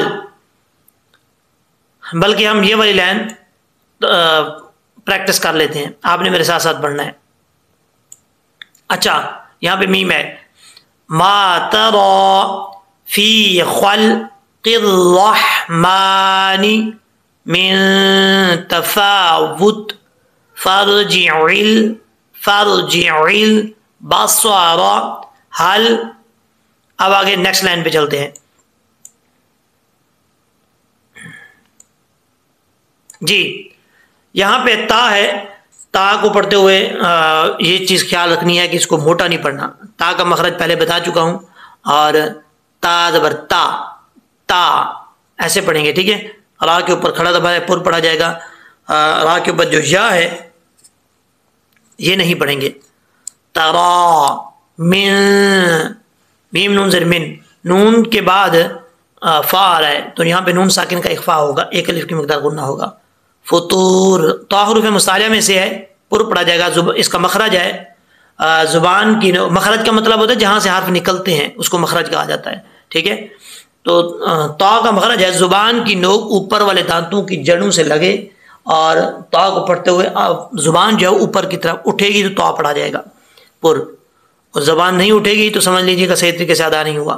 Speaker 1: بلکہ ہم یہ والی لائن پریکٹس کر لیتے ہیں، آپ نے میرے ساتھ ساتھ پڑھنا ہے. اچھا یہاں پہ میم ہے، ما ترى فی خلق الرحمن من تفاوت فارجع فارجع البصر حل. اب آگے نیکسٹ لائن پہ چلتے ہیں. جی یہاں پہ تا ہے، تا کو پڑھتے ہوئے یہ چیز خیال رکھنی ہے کہ اس کو موٹا نہیں پڑھنا. تا کا مخرج پہلے بتا چکا ہوں، اور تا زبر تا، تا ایسے پڑھیں گے، ٹھیک ہے. را کے اوپر کھڑا دبا ہے، پر پڑھا جائے گا. را کے اوپر جو یا ہے یہ نہیں پڑھیں گے. ترا من، میم نون زر من، نون کے بعد فا آ رہا ہے تو یہاں پہ نون ساکن کا اخفا ہوگا، ایک الف کی مقدار گننا ہوگا. فطور، تا حروف مستعلیہ میں سے ہے، پر پڑھا جائے گا. اس کا مخرج ہے زبان کی، مخرج کا مطلب ہوتا ہے جہاں سے حرف نکلتے ہیں اس کو مخرج کہا جاتا ہے، ٹھیک ہے. تو تا کا مخرج ہے زبان کی نوک اوپر والے دانتوں کی جڑوں سے لگے، اور تا کو پڑھتے ہوئے زبان جو ہے اوپر کی طرف اٹھے گی تو تا پڑھا جائے گا پر، اور زبان نہیں اٹھے گی تو سمجھ لیجیے کہ صحیح طریقے سے ادا نہیں ہوا.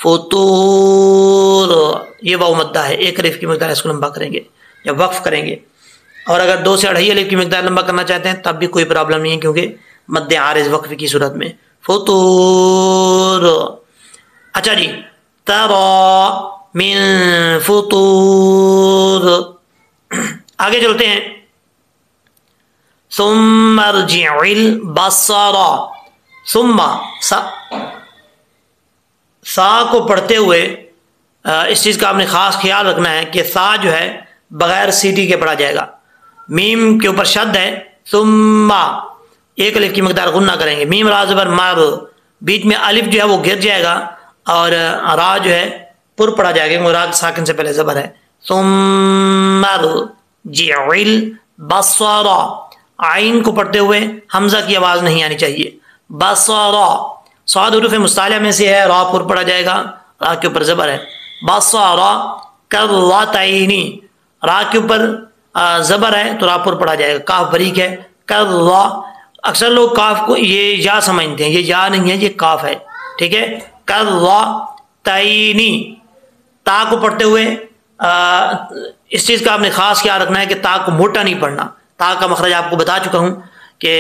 Speaker 1: فطور، یہ واو مدہ ہے، ایک الف کی مقدار اس کو لمبا کریں گے جب وقف کریں گے، اور اگر دو سے اڑھائی الف کی مقدار لمبا کرنا چاہتے ہیں تب بھی کوئی پرابلم نہیں ہے، کیونکہ مد عارض وقف کی صورت میں. فطور. اچھا جی، ترا من فطور. آگے چلتے ہیں. ثم ارجع البصر، ثم سا, سا کو پڑھتے ہوئے اس چیز کا آپ نے خاص خیال رکھنا ہے کہ سا جو ہے بغیر سیٹی کے پڑھا جائے گا. میم کے اوپر شد ہے، ثم ایک الف کی مقدار غنہ کریں گے. میم را زبر مار، بیچ میں الف جو ہے وہ گر جائے گا اور را جو ہے پر پڑھا جائے گا، مراد ساکن سے پہلے زبر ہے. ثم ارجع البصر، عین کو پڑھتے ہوئے حمزہ کی آواز نہیں آنی چاہیے. بصر، صاد حروف مستعلیہ میں سے ہے، را پر پڑھا جائے گا، را کے اوپر زبر ہے. بصر کرتین، را کے اوپر زبر ہے تو را پر پڑھا جائے گا، کاف بریک ہے. کر، اکثر لوگ کاف کو یہ یا سمجھتے ہیں، یہ یا نہیں ہے، یہ کاف ہے، ٹھیک ہے. کرتین، تا کو پڑھتے ہوئے اس چیز کا آپ نے خاص خیال رکھنا ہے کہ تا کو موٹا نہیں پڑھنا. تا کا مخرج آپ کو بتا چکا ہوں کہ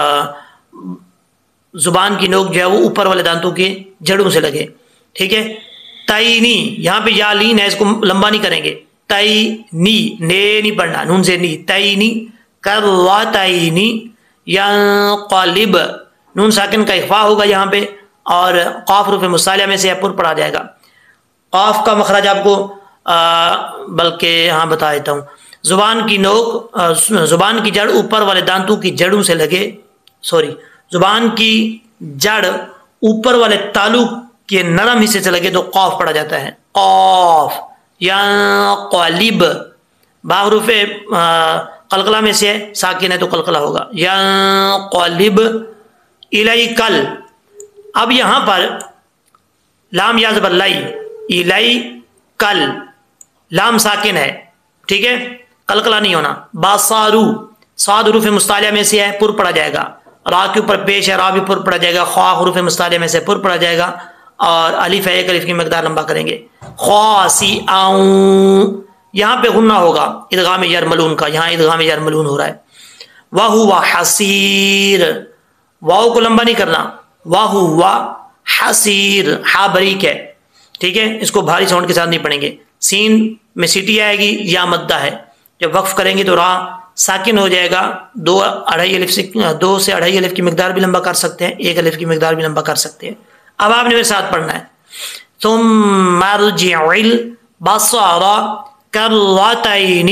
Speaker 1: زبان کی نوک جو ہے وہ اوپر والے دانتوں کے جڑوں سے لگے، ٹھیک ہے. تینی، یہاں پہ یا لین ہے، اس کو لمبا نہیں کریں گے. تئی نی، نے نہیں پڑھنا، نون سے نی. تینی کرتینی ینقلب، نون ساکن کا اخفا ہوگا یہاں پہ، اور قاف حروف مستعلیہ میں سے پر پڑھا جائے گا. قاف کا مخرج آپ کو بلکہ ہاں بتا دیتا ہوں. زبان کی نوک، زبان کی جڑ اوپر والے دانتوں کی جڑوں سے لگے، سوری زبان کی جڑ اوپر والے تالو کے نرم حصے سے لگے تو قاف پڑھا جاتا ہے. قاف. ینقلب، با حروف قلقلہ میں سے ساکن ہے تو قلقلہ ہوگا. ینقلب الیکل. اب یہاں پر لام یا زبر لائی، الی کل، لام ساکن ہے، ٹھیک ہے. قلقلہ نہیں ہونا. باسارو صاد حروف مستعلیہ میں سے ہے پر پڑا جائے گا. را کے اوپر پیش ہے را بھی پر پڑا جائے گا. خوا حروف مستعلیہ میں سے پر پڑا جائے گا اور الف ہے ایک الف کی مقدار لمبا کریں گے. خاصی آؤں یہاں پہ غنہ ہوگا ادغام یرملون کا. یہاں ادغام یرملون ہو رہا ہے. وَهُوَ حَسِيرٌ واو کو لمبا نہیں کرنا. وَهُوَ حَسِيرٌ ہا بریک ہے ٹھیک ہے اس کو بھاری ساؤنڈ کے ساتھ نہیں پڑھیں گے. سین میں سیٹی آئے گی یا مدہ ہے. جب وقف کریں گے تو را ساکن ہو جائے گا. دو اڑھائی الف سے دو سے اڑھائی الف کی مقدار بھی لمبا کر سکتے ہیں. ایک الف کی مقدار بھی لمبا کر سکتے ہیں. اب آپ نے میرے ساتھ پڑھنا ہے. ثم ارجع البصر كرتين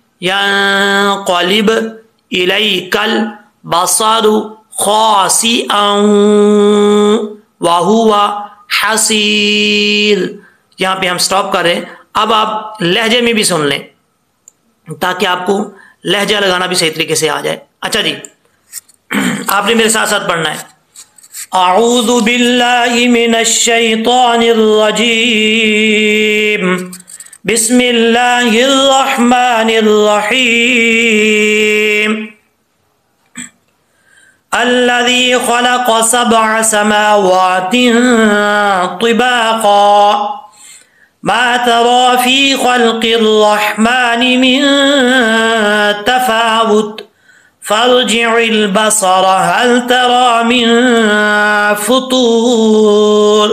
Speaker 1: ينقلب إليك البصر خاسئا وهو حسير. یہاں پہ ہم سٹاپ کر رہے ہیں. اب آپ لہجے میں بھی سن لیں تاکہ آپ کو لہجہ لگانا بھی صحیح طریقے سے آ جائے. اچھا جی آپ نے میرے ساتھ ساتھ پڑھنا ہے. اعوذ باللہ من الشیطان الرجیم بسم اللہ الرحمن الرحیم. الذي خلق سبع سماوات طباقا ما ترى في خلق الرحمن من تفاوت فارجع البصر هل ترى من فطور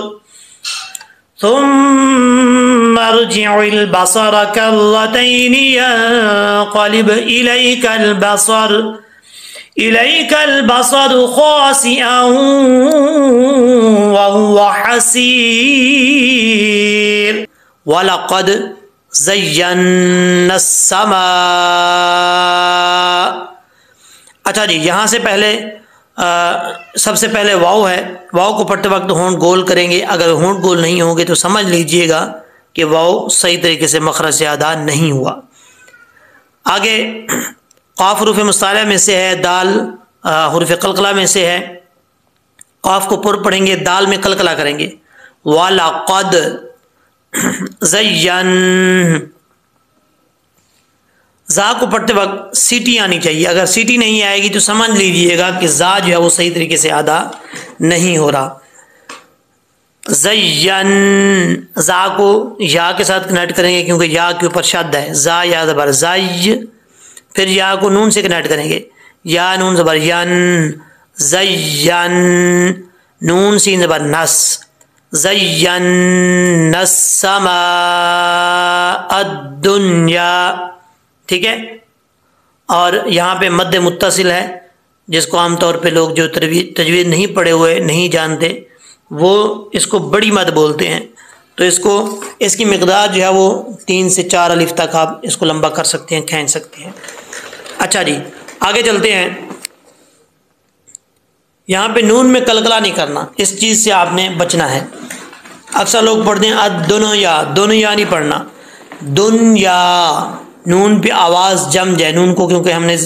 Speaker 1: ثم ارجع البصر كرتين ينقلب إليك البصر إليك البصر خاسئا وهو حسير. وَلَقَدْ زَيَّنَّا السَّمَاءَ. اچھا جی یہاں سے پہلے آ, سب سے پہلے واو ہے. واو کو پڑھتے وقت ہونٹ گول کریں گے. اگر ہونٹ گول نہیں ہوں گے تو سمجھ لیجئے گا کہ واو صحیح طریقے سے مخرج سے ادا نہیں ہوا. آگے قاف حروف مستعلیہ میں سے ہے. دال حروف قلقلہ میں سے ہے. قاف کو پر پڑھیں گے دال میں قلقلہ کریں گے. وَلَقَدْ زین. زا کو پڑھتے وقت سیٹی آنی چاہیے. اگر سیٹی نہیں آئے گی تو سمجھ لیجئے گا کہ زا جو ہے وہ صحیح طریقے سے ادا نہیں ہو رہا. زین زا کو یا کے ساتھ کنیکٹ کریں گے کیونکہ یا کے اوپر شد ہے. زا یا زبر زی. پھر یا کو نون سے کنیکٹ کریں گے. یا نون زبر ین. زین نون سین زبر نس. زینا السماء الدنیا ٹھیک ہے. اور یہاں پہ مد متصل ہے جس کو عام طور پہ لوگ جو تجوید نہیں پڑھے ہوئے نہیں جانتے وہ اس کو بڑی مد بولتے ہیں. تو اس کو اس کی مقدار جو ہے وہ تین سے چار الف تک آپ اس کو لمبا کر سکتے ہیں کھینچ سکتے ہیں. اچھا جی آگے چلتے ہیں. یہاں پہ نون میں قلقلہ نہیں کرنا. اس چیز سے آپ نے بچنا ہے. اکثر لوگ پڑھتے ہیں الدنیا. دنیا نہیں پڑھنا. دنیا نون پہ آواز جم جائے. نون کو کیونکہ ہم نے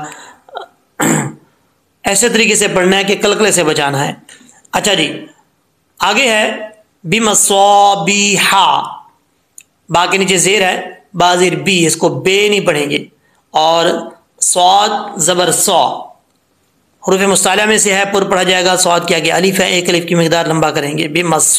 Speaker 1: ایسے طریقے سے پڑھنا ہے کہ قلقلے سے بچانا ہے. اچھا جی آگے ہے بمصابیح. با کے نیچے زیر ہے بازیر بی. اس کو بے نہیں پڑھیں گے. اور صاد زبر سو حروف مستعلیہ میں سے ہے پر پڑھا جائے گا. صاد کیا گیا الف ہے ایک الف کی مقدار لمبا کریں گے.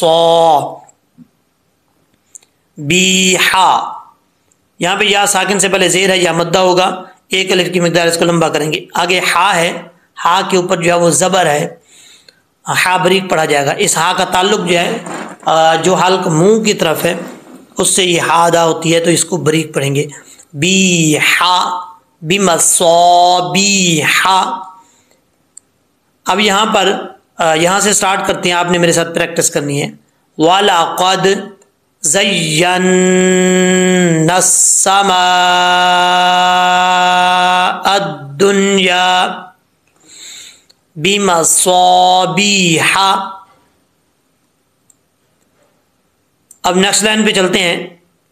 Speaker 1: بمصابیح. یہاں پہ یا ساکن سے پہلے زیر ہے یا مدہ ہوگا. ایک الف کی مقدار اس کو لمبا کریں گے. آگے ہا ہے. ہا کے اوپر جو ہے وہ زبر ہے. ہا بریک پڑھا جائے گا. اس ہا کا تعلق جو ہے جو حلق منہ کی طرف ہے اس سے یہ ہا ادا ہوتی ہے تو اس کو بریک پڑھیں گے. بی ہا بمصابیح. اب یہاں پر یہاں سے سٹارٹ کرتے ہیں. آپ نے میرے ساتھ پریکٹس کرنی ہے. وَلَقَدْ زَيَّنَّا السَّمَاءَ الدُّنْيَا بِمَصَابِيحَ. اب نیکسٹ لائن پہ چلتے ہیں.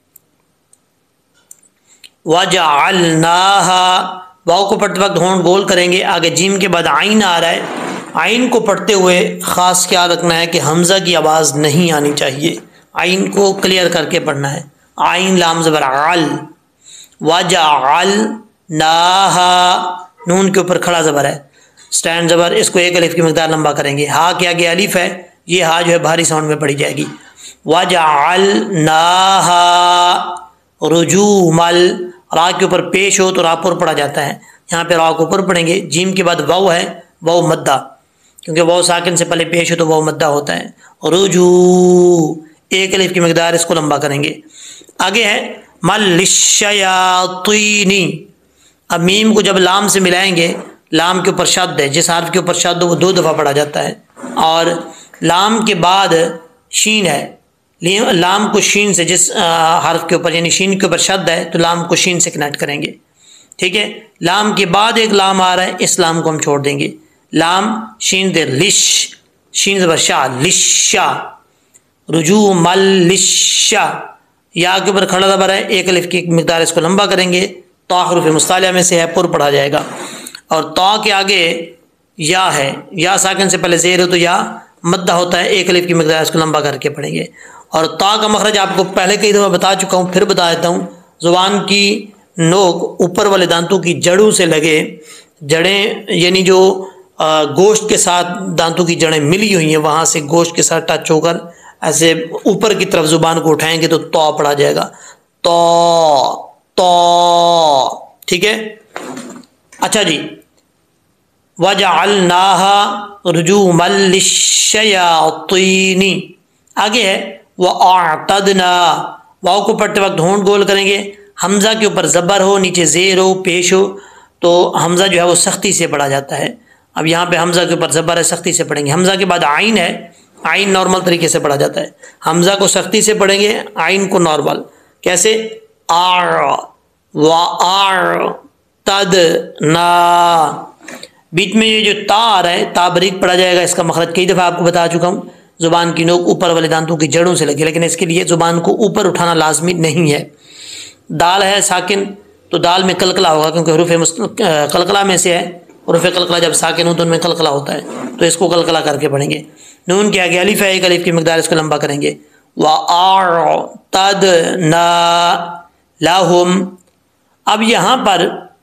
Speaker 1: وَجَعَلْنَاهَا. واو کو پڑھتے وقت ہونٹ گول کریں گے. آگے جیم کے بعد عین آ رہا ہے. عین کو پڑھتے ہوئے خاص خیال رکھنا ہے کہ حمزہ کی آواز نہیں آنی چاہیے. عین کو کلیئر کر کے پڑھنا ہے. عین لام زبر عل. وجعلناہا نون کے اوپر کھڑا زبر ہے، سٹینڈ زبر، اس کو ایک الف کی مقدار لمبا کریں گے، ہا کے آگے الف ہے، یہ ہا جو ہے بھاری ساؤنڈ میں پڑھی جائے گی، وجعلناہا رجوما، را کے اوپر پیش ہو تو را پر پڑھا جاتا ہے، یہاں پہ را کو اوپر پڑھیں گے، جیم کے بعد واو ہے، واو مدہ، کیونکہ واو ساکن سے پہلے پیش ہو تو واو مدہ ہوتا ہے، رجو ایک الف کی مقدار، اس کو لمبا کریں گے۔ آگے ہے ملشیاطین، اب میم کو جب لام سے ملائیں گے، لام کے اوپر شد ہے، جس حرف کے اوپر شد ہو وہ دو دفعہ پڑھا جاتا ہے، اور لام کے بعد شین ہے، لام کو شین سے، جس حرف کے اوپر یعنی شین کے اوپر شد ہے تو لام کو شین سے کنیکٹ کریں گے، ٹھیک ہے، لام کے بعد ایک لام آ رہا ہے، اس لام کو ہم چھوڑ دیں گے، لام شین دے لش، شین زبر شا، لشا، رجوع مل لشا، یا کے اوپر کھڑا زبر ہے، ایک الف کی مقدار، اس کو لمبا کریں گے، تا حروف مصطلحہ میں سے ہے، پر پڑھا جائے گا، اور تا کے آگے یا ہے، یا ساکن سے پہلے زیر ہو تو یا مدہ ہوتا ہے، ایک الف کی مقدار، اس کو لمبا کر کے پڑھیں گے، اور تا کا مخرج آپ کو پہلے کئی دفعہ بتا چکا ہوں، پھر بتا دیتا ہوں، زبان کی نوک اوپر والے دانتوں کی جڑوں سے لگے، جڑیں یعنی جو گوشت کے ساتھ دانتوں کی جڑیں ملی ہوئی ہیں، وہاں سے گوشت کے ساتھ ٹچ ہو کر ایسے اوپر کی طرف زبان کو اٹھائیں گے تو تو پڑھا جائے گا، تو تو ٹھیک ہے۔ اچھا جی، وجعلناہا رجوما للشیاطین، آگے ہے وَأَعْتَدْنَا، واو کو پڑھتے وقت ہونٹ گول کریں گے، حمزہ کے اوپر زبر ہو، نیچے زیر ہو، پیش ہو تو حمزہ جو ہے وہ سختی سے پڑھا جاتا ہے، اب یہاں پہ حمزہ کے اوپر زبر ہے، سختی سے پڑھیں گے، حمزہ کے بعد عین ہے، عین نارمل طریقے سے پڑھا جاتا ہے، حمزہ کو سختی سے پڑھیں گے، عین کو نارمل، کیسے؟ آر وَأَعْتَدْنَا، بیچ میں یہ جو تا آ رہا ہے، تا باریک پڑھا جائے گا، اس کا مخرج کئی دفعہ آپ کو بتا چکا ہوں، زبان کی نوک اوپر والے دانتوں کی جڑوں سے لگے، لیکن اس کے لیے زبان کو اوپر اٹھانا لازمی نہیں ہے۔ دال ہے ساکن تو دال میں قلقلہ ہوگا، کیونکہ حروف قلقلہ میں سے ہے، حروف قلقلہ جب ساکن ہو تو ان میں قلقلہ ہوتا ہے، تو اس کو قلقلہ کر کے پڑھیں گے۔ نون کے آگے الف ہے، ایک الف کی مقدار، اس کو لمبا کریں گے، وَأَعْتَدْنَا لَهُمْ، اب یہاں پر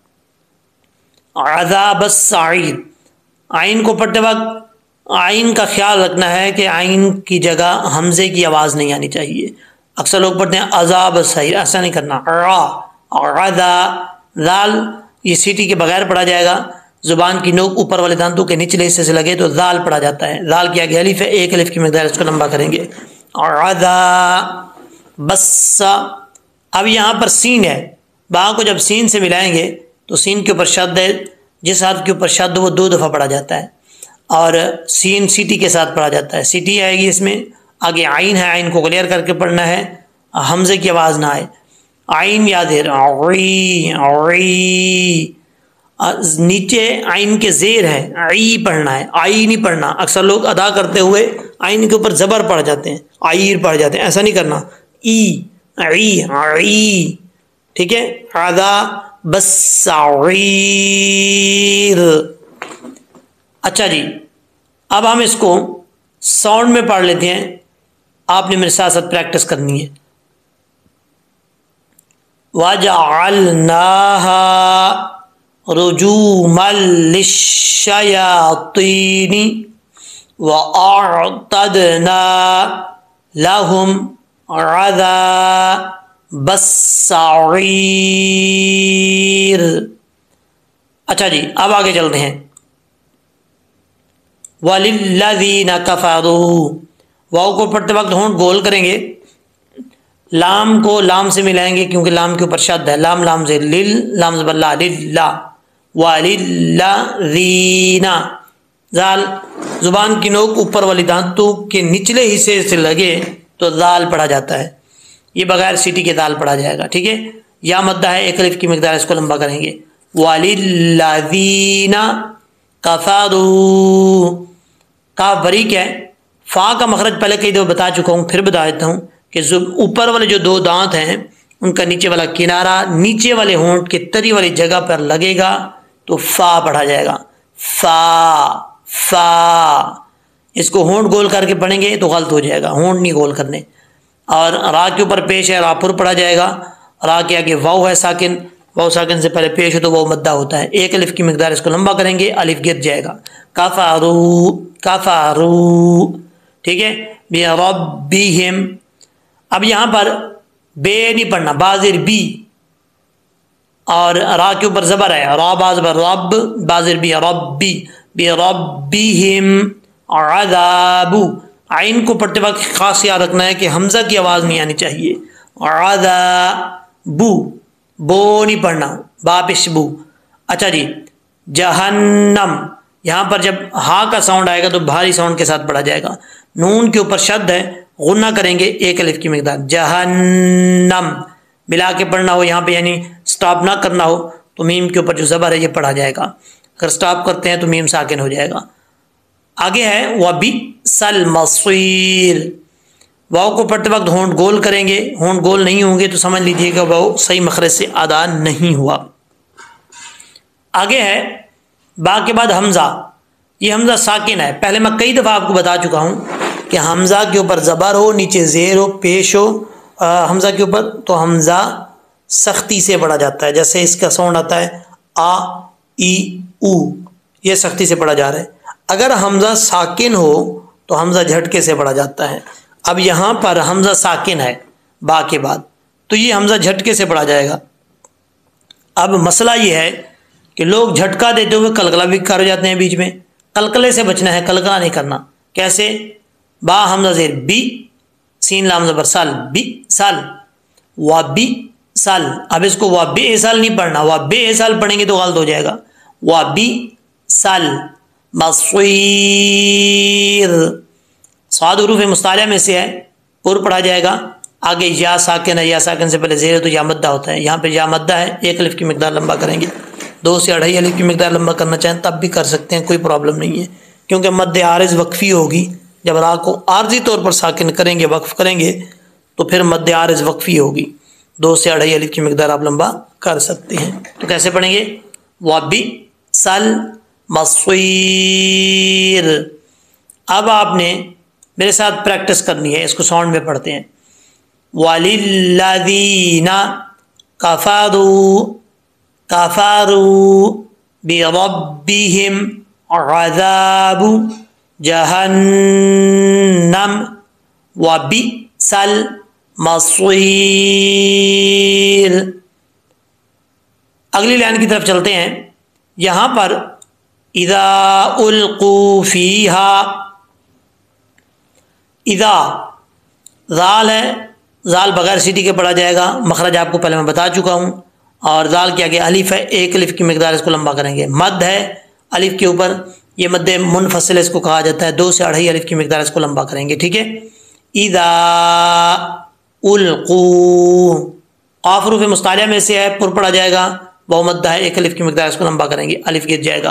Speaker 1: عذاب السعیر، عین کو پڑھتے وقت عین کا خیال رکھنا ہے کہ عین کی جگہ حمزے کی آواز نہیں آنی چاہیے، اکثر لوگ پڑھتے ہیں عذاب السعیر، ایسا نہیں کرنا، را عذا، ذال یہ سیٹی کے بغیر پڑھا جائے گا، زبان کی نوک اوپر والے دانتوں کے نچلے حصے سے لگے تو ذال پڑھا جاتا ہے، ذال کے آگے الف ہے، ایک الف کی مقدار، اس کو لمبا کریں گے، عذا بس، اب یہاں پر سین ہے، با کو جب سین سے ملائیں گے تو سین کے اوپر شد ہے، جس حرف کے اوپر شد وہ دو دفعہ پڑھا جاتا ہے، اور سین سیٹی کے ساتھ پڑھا جاتا ہے، سیٹی آئے گی اس میں، آگے عین ہے، عین کو کلیئر کر کے پڑھنا ہے، حمزے کی آواز نہ آئے، عین یاد ہے، عی عی، نیچے عین کے زیر ہے، عی پڑھنا ہے، آئی نہیں پڑھنا، اکثر لوگ ادا کرتے ہوئے عین کے اوپر زبر پڑھ جاتے ہیں، عیر پڑھ جاتے ہیں، ایسا نہیں کرنا، ای عی عی، ٹھیک ہے، عذاب السعیر۔ اچھا جی، اب ہم اس کو ساؤنڈ میں پڑھ لیتے ہیں، آپ نے میرے ساتھ ساتھ پریکٹس کرنی ہے۔ وَجَعَلْنَاهَا رُجُومًا لِلشَّيَاطِينِ وَأَعْتَدْنَا لَهُمْ عَذَابَ السَّعِيرِ۔ اچھا جی، اب آگے چلتے ہیں، وَلِلَّذِينَ كَفَرُوا، واو کو پڑھتے وقت ہونٹ گول کریں گے، لام کو لام سے ملائیں گے کیونکہ لام کے اوپر شد ہے، لام لام سے، لل لام زبر لا، للہ، وَلِلَّذِينَ، ذال زبان کی نوک اوپر والی دانتوں کے نچلے حصے سے لگے تو ذال پڑھا جاتا ہے، یہ بغیر سیٹی کے ذال پڑھا جائے گا، ٹھیک ہے، یا مدہ ہے، ایک الف کی مقدار، اس کو لمبا کریں گے، وَلِلَّذِينَ كَفَرُوا، کاف بریک ہے، فا کا مخرج پہلے کئی دفعہ بتا چکا ہوں، پھر بتا دیتا ہوں کہ اوپر والے جو دو دانت ہیں ان کا نیچے والا کنارہ نیچے والے ہونٹ کے تری والی جگہ پر لگے گا تو فا پڑھا جائے گا، فا فا، اس کو ہونٹ گول کر کے پڑھیں گے تو غلط ہو جائے گا، ہونٹ نہیں گول کرنے، اور را کے اوپر پیش ہے، را پر پڑھا جائے گا، را کے آگے واو ہے ساکن، واو ساکن سے پہلے پیش ہو تو واو مدہ ہوتا ہے، ایک الف کی مقدار اس کو لمبا کریں گے، الف گر جائے گا، کفروا کفروا، ٹھیک ہے، بربہم۔ اب یہاں پر بے نہیں پڑھنا، بازر بی، اور را کے اوپر زبر ہے، را باز بر رب، بازر بی ربی، بربہم عذاب۔ عین کو پڑھتے وقت خاص یاد رکھنا ہے کہ حمزہ کی آواز نہیں آنی چاہیے، عذاب، بو نہیں پڑھنا، با پیش بو۔ اچھا جی، جہنم، یہاں پر جب ہا کا ساؤنڈ آئے گا تو بھاری ساؤنڈ کے ساتھ پڑھا جائے گا، نون کے اوپر شد ہے، غنہ کریں گے، ایک الف کی مقدار، جہنم، ملا کے پڑھنا ہو یہاں پہ، یعنی سٹاپ نہ کرنا ہو تو میم کے اوپر جو زبر ہے یہ پڑھا جائے گا، اگر سٹاپ کرتے ہیں تو میم ساکن ہو جائے گا۔ آگے ہے وَبِئْسَ الْمَصِيرُ، واؤ کو پڑھتے وقت ہونٹ گول کریں گے، ہونٹ گول نہیں ہوں گے تو سمجھ لیجئے گا واؤ صحیح مخرج سے ادا نہیں ہوا۔ آگے ہے با کے بعد حمزہ، یہ حمزہ ساکن ہے، پہلے میں کئی دفعہ آپ کو بتا چکا ہوں کہ حمزہ کے اوپر زبر ہو، نیچے زیر ہو، پیش ہو حمزہ کے اوپر تو حمزہ سختی سے پڑھا جاتا ہے، جیسے اس کا ساؤنڈ آتا ہے آ ای او، یہ سختی سے پڑھا جا رہا ہے۔ اگر حمزہ ساکن ہو تو حمزہ جھٹکے سے پڑھا جاتا ہے، اب یہاں پر حمزہ ساکن ہے با کے بعد تو یہ حمزہ جھٹکے سے پڑھا جائے گا۔ اب مسئلہ یہ ہے کہ لوگ جھٹکا دیتے ہوئے قلقلہ بھی کر جاتے ہیں، بیچ میں قلقلے سے بچنا ہے، قلقلہ نہیں کرنا۔ کیسے؟ با حمزہ زیر بی، سین لام زبر سال، بی سال، و بی سال، اب اس کو و بے سال نہیں پڑھنا، و بے سال پڑھیں گے تو غلط ہو جائے گا، و بی سال مصیر، صاد حروف مستعلیہ میں سے ہے، پر پڑھا جائے گا۔ آگے یا ساکن ہے، یا ساکن سے پہلے زیر تو یا مدہ ہوتا ہے، یہاں پہ یا مدہ ہے، ایک الف کی مقدار لمبا کریں گے، دو سے اڑھائی الف کی مقدار لمبا کرنا چاہیں تب بھی کر سکتے ہیں، کوئی پرابلم نہیں ہے، کیونکہ مد عارض وقفی ہوگی، جب را کو عارضی طور پر ساکن کریں گے، وقف کریں گے تو پھر مد عارض وقفی ہوگی، دو سے اڑھائی الف کی مقدار آپ لمبا کر سکتے ہیں۔ تو کیسے پڑھیں گے؟ وَبِئْسَ الْمَصِيرُ۔ اب آپ نے میرے ساتھ پریکٹس کرنی ہے، اس کو ساؤنڈ میں پڑھتے ہیں، وَلِلَّذِينَ كَفَرُوا كَفَرُوا بِرَبِّهِمْ عَذَابُ جَهَنَّمَ وَبِئْسَ الْمَصِيرُ۔ اگلی لائن کی طرف چلتے ہیں، یہاں پر اذا القوا فیہا، اذا ذال ہے، ذال بغیر سیٹی کے پڑھا جائے گا، مخرج آپ کو پہلے میں بتا چکا ہوں، اور ذال کے آگے الف ہے، ایک الف کی مقدار اس کو لمبا کریں گے، مد ہے الف کے اوپر، یہ مد منفصل اس کو کہا جاتا ہے، دو سے اڑھائی الف کی مقدار اس کو لمبا کریں گے، ٹھیک ہے۔ اذا القوا، قاف حروف مستعلیہ میں سے ہے، پر پڑھا جائے گا، وہ مدہ ہے، ایک الف کی مقدار اس کو لمبا کریں گے، الف گر جائے گا،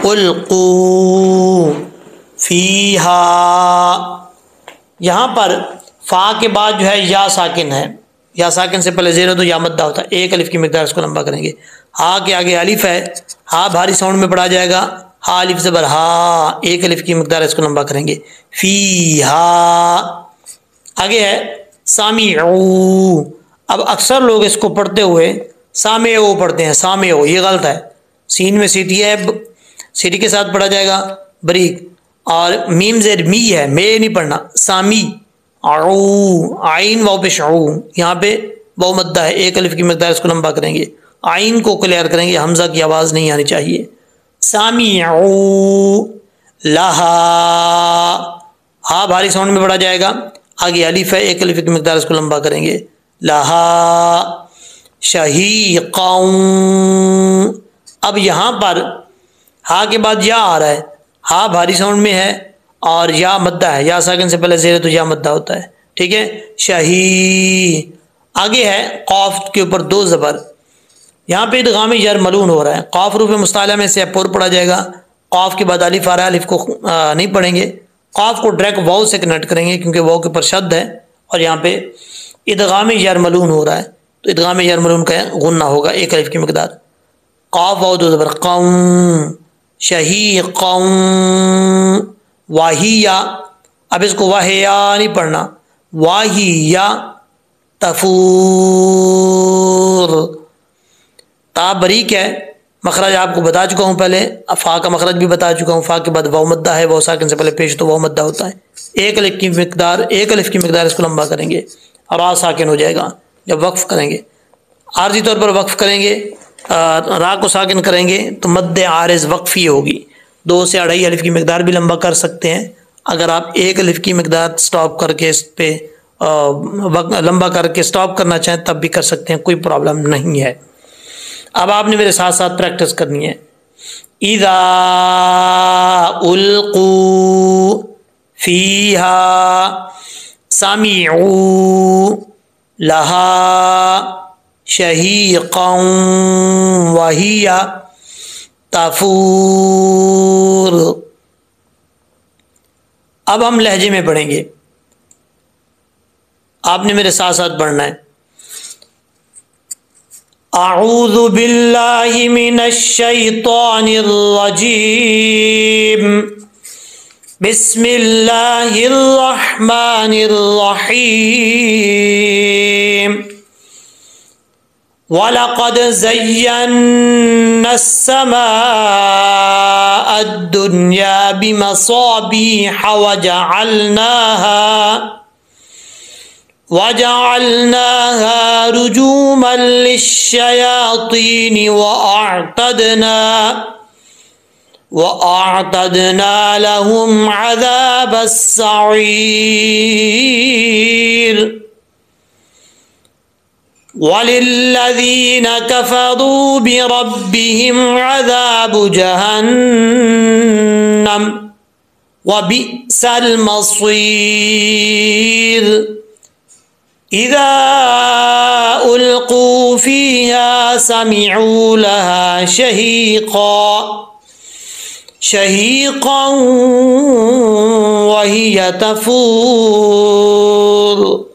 Speaker 1: القوا فیہا، یہاں پر فا کے بعد جو ہے یا ساکن ہے، یا ساکن سے پہلے زیر تو یا مدہ ہوتا ہے، ایک الف کی مقدار اس کو لمبا کریں گے، ہا کے آگے الف ہے، ہا بھاری ساؤنڈ میں پڑھا جائے گا، ہا الف زبر ہا، ایک الف کی مقدار اس کو لمبا کریں گے، فیہا۔ آگے ہے سامعو، اب اکثر لوگ اس کو پڑھتے ہوئے سامعو پڑھتے ہیں، سامعو، یہ غلط ہے، سین میں سیٹی ہے، سیٹی کے ساتھ پڑھا جائے گا بریک، اور میم زیر می ہے، میں نہیں پڑھنا، سامی، عو، عین واو پہ شعو، یہاں پہ واو مدہ ہے، ایک الف کی مقدار اس کو لمبا کریں گے، عین کو کلیئر کریں گے، حمزہ کی آواز نہیں آنی چاہیے، سامعو لہا، ہا بھاری ساؤنڈ میں پڑھا جائے گا، آگے الف ہے، ایک الف کی مقدار اس کو لمبا کریں گے، لہا شہیقاؤں۔ اب یہاں پر ہا کے بعد یا آ رہا ہے، ہا بھاری ساؤنڈ میں ہے اور یا مدہ ہے، یا ساکن سے پہلے زیر تو یا مدہ ہوتا ہے، ٹھیک ہے، شہی۔ آگے ہے قاف کے اوپر دو زبر، یہاں پہ ادغام یر ملون ہو رہا ہے، قاف حروف مستعلیہ میں سے پر پڑھا جائے گا، قاف کے بعد الف آ رہا ہے، الف کو نہیں پڑھیں گے، قاف کو ڈائریکٹ واو سے کنیکٹ کریں گے کیونکہ واو کے اوپر شد ہے، اور یہاں پہ ادغام یر ملون ہو رہا ہے، تو ادغام یر ملون کا غنہ ہوگا، ایک الف کی مقدار، قاف واو دو زبر، قوم، شہیقاؤں، واہیا، اب اس کو واہیا نہیں پڑھنا، واہیا، تفور. تا بریک ہے، مخرج آپ کو بتا چکا ہوں پہلے، فا کا مخرج بھی بتا چکا ہوں. فا کے بعد واو مدہ ہے، واو ساکن سے پہلے پیش تو واو مدہ ہوتا ہے. ایک الف کی مقدار ایک الف کی مقدار اس کو لمبا کریں گے اور را ساکن ہو جائے گا جب وقف کریں گے. عارضی طور پر وقف کریں گے، را کو ساکن کریں گے تو مد عارض وقفی ہوگی. دو سے اڑھائی الف کی مقدار بھی لمبا کر سکتے ہیں. اگر آپ ایک الف کی مقدار سٹاپ کر کے اس پہ لمبا کر کے سٹاپ کرنا چاہیں تب بھی کر سکتے ہیں، کوئی پرابلم نہیں ہے. اب آپ نے میرے ساتھ ساتھ پریکٹس کرنی ہے. اذا القوا فیہا سمعوا لہا شہیقا وہی تفور. اب ہم لہجے میں پڑھیں گے، آپ نے میرے ساتھ ساتھ پڑھنا ہے. اعوذ باللہ من الشیطان الرجیم، بسم اللہ الرحمن الرحیم. وَلَقَدْ زَيَّنَّا السَّمَاءَ الدُّنْيَا بِمَصَابِيحَ وَجَعَلْنَاهَا وَجَعَلْنَاهَا رُجُومًا لِلشَّيَاطِينِ وَأَعْتَدْنَا وَأَعْتَدْنَا لَهُمْ عَذَابَ السَّعِيرِ. وَلِلَّذِينَ كَفَرُوا بِرَبِّهِمْ عَذَابُ جَهَنَّمَ وَبِئْسَ الْمَصِيرُ. اذا القوا فيها سمعوا لها شهيقا شهيقا وهي تفور.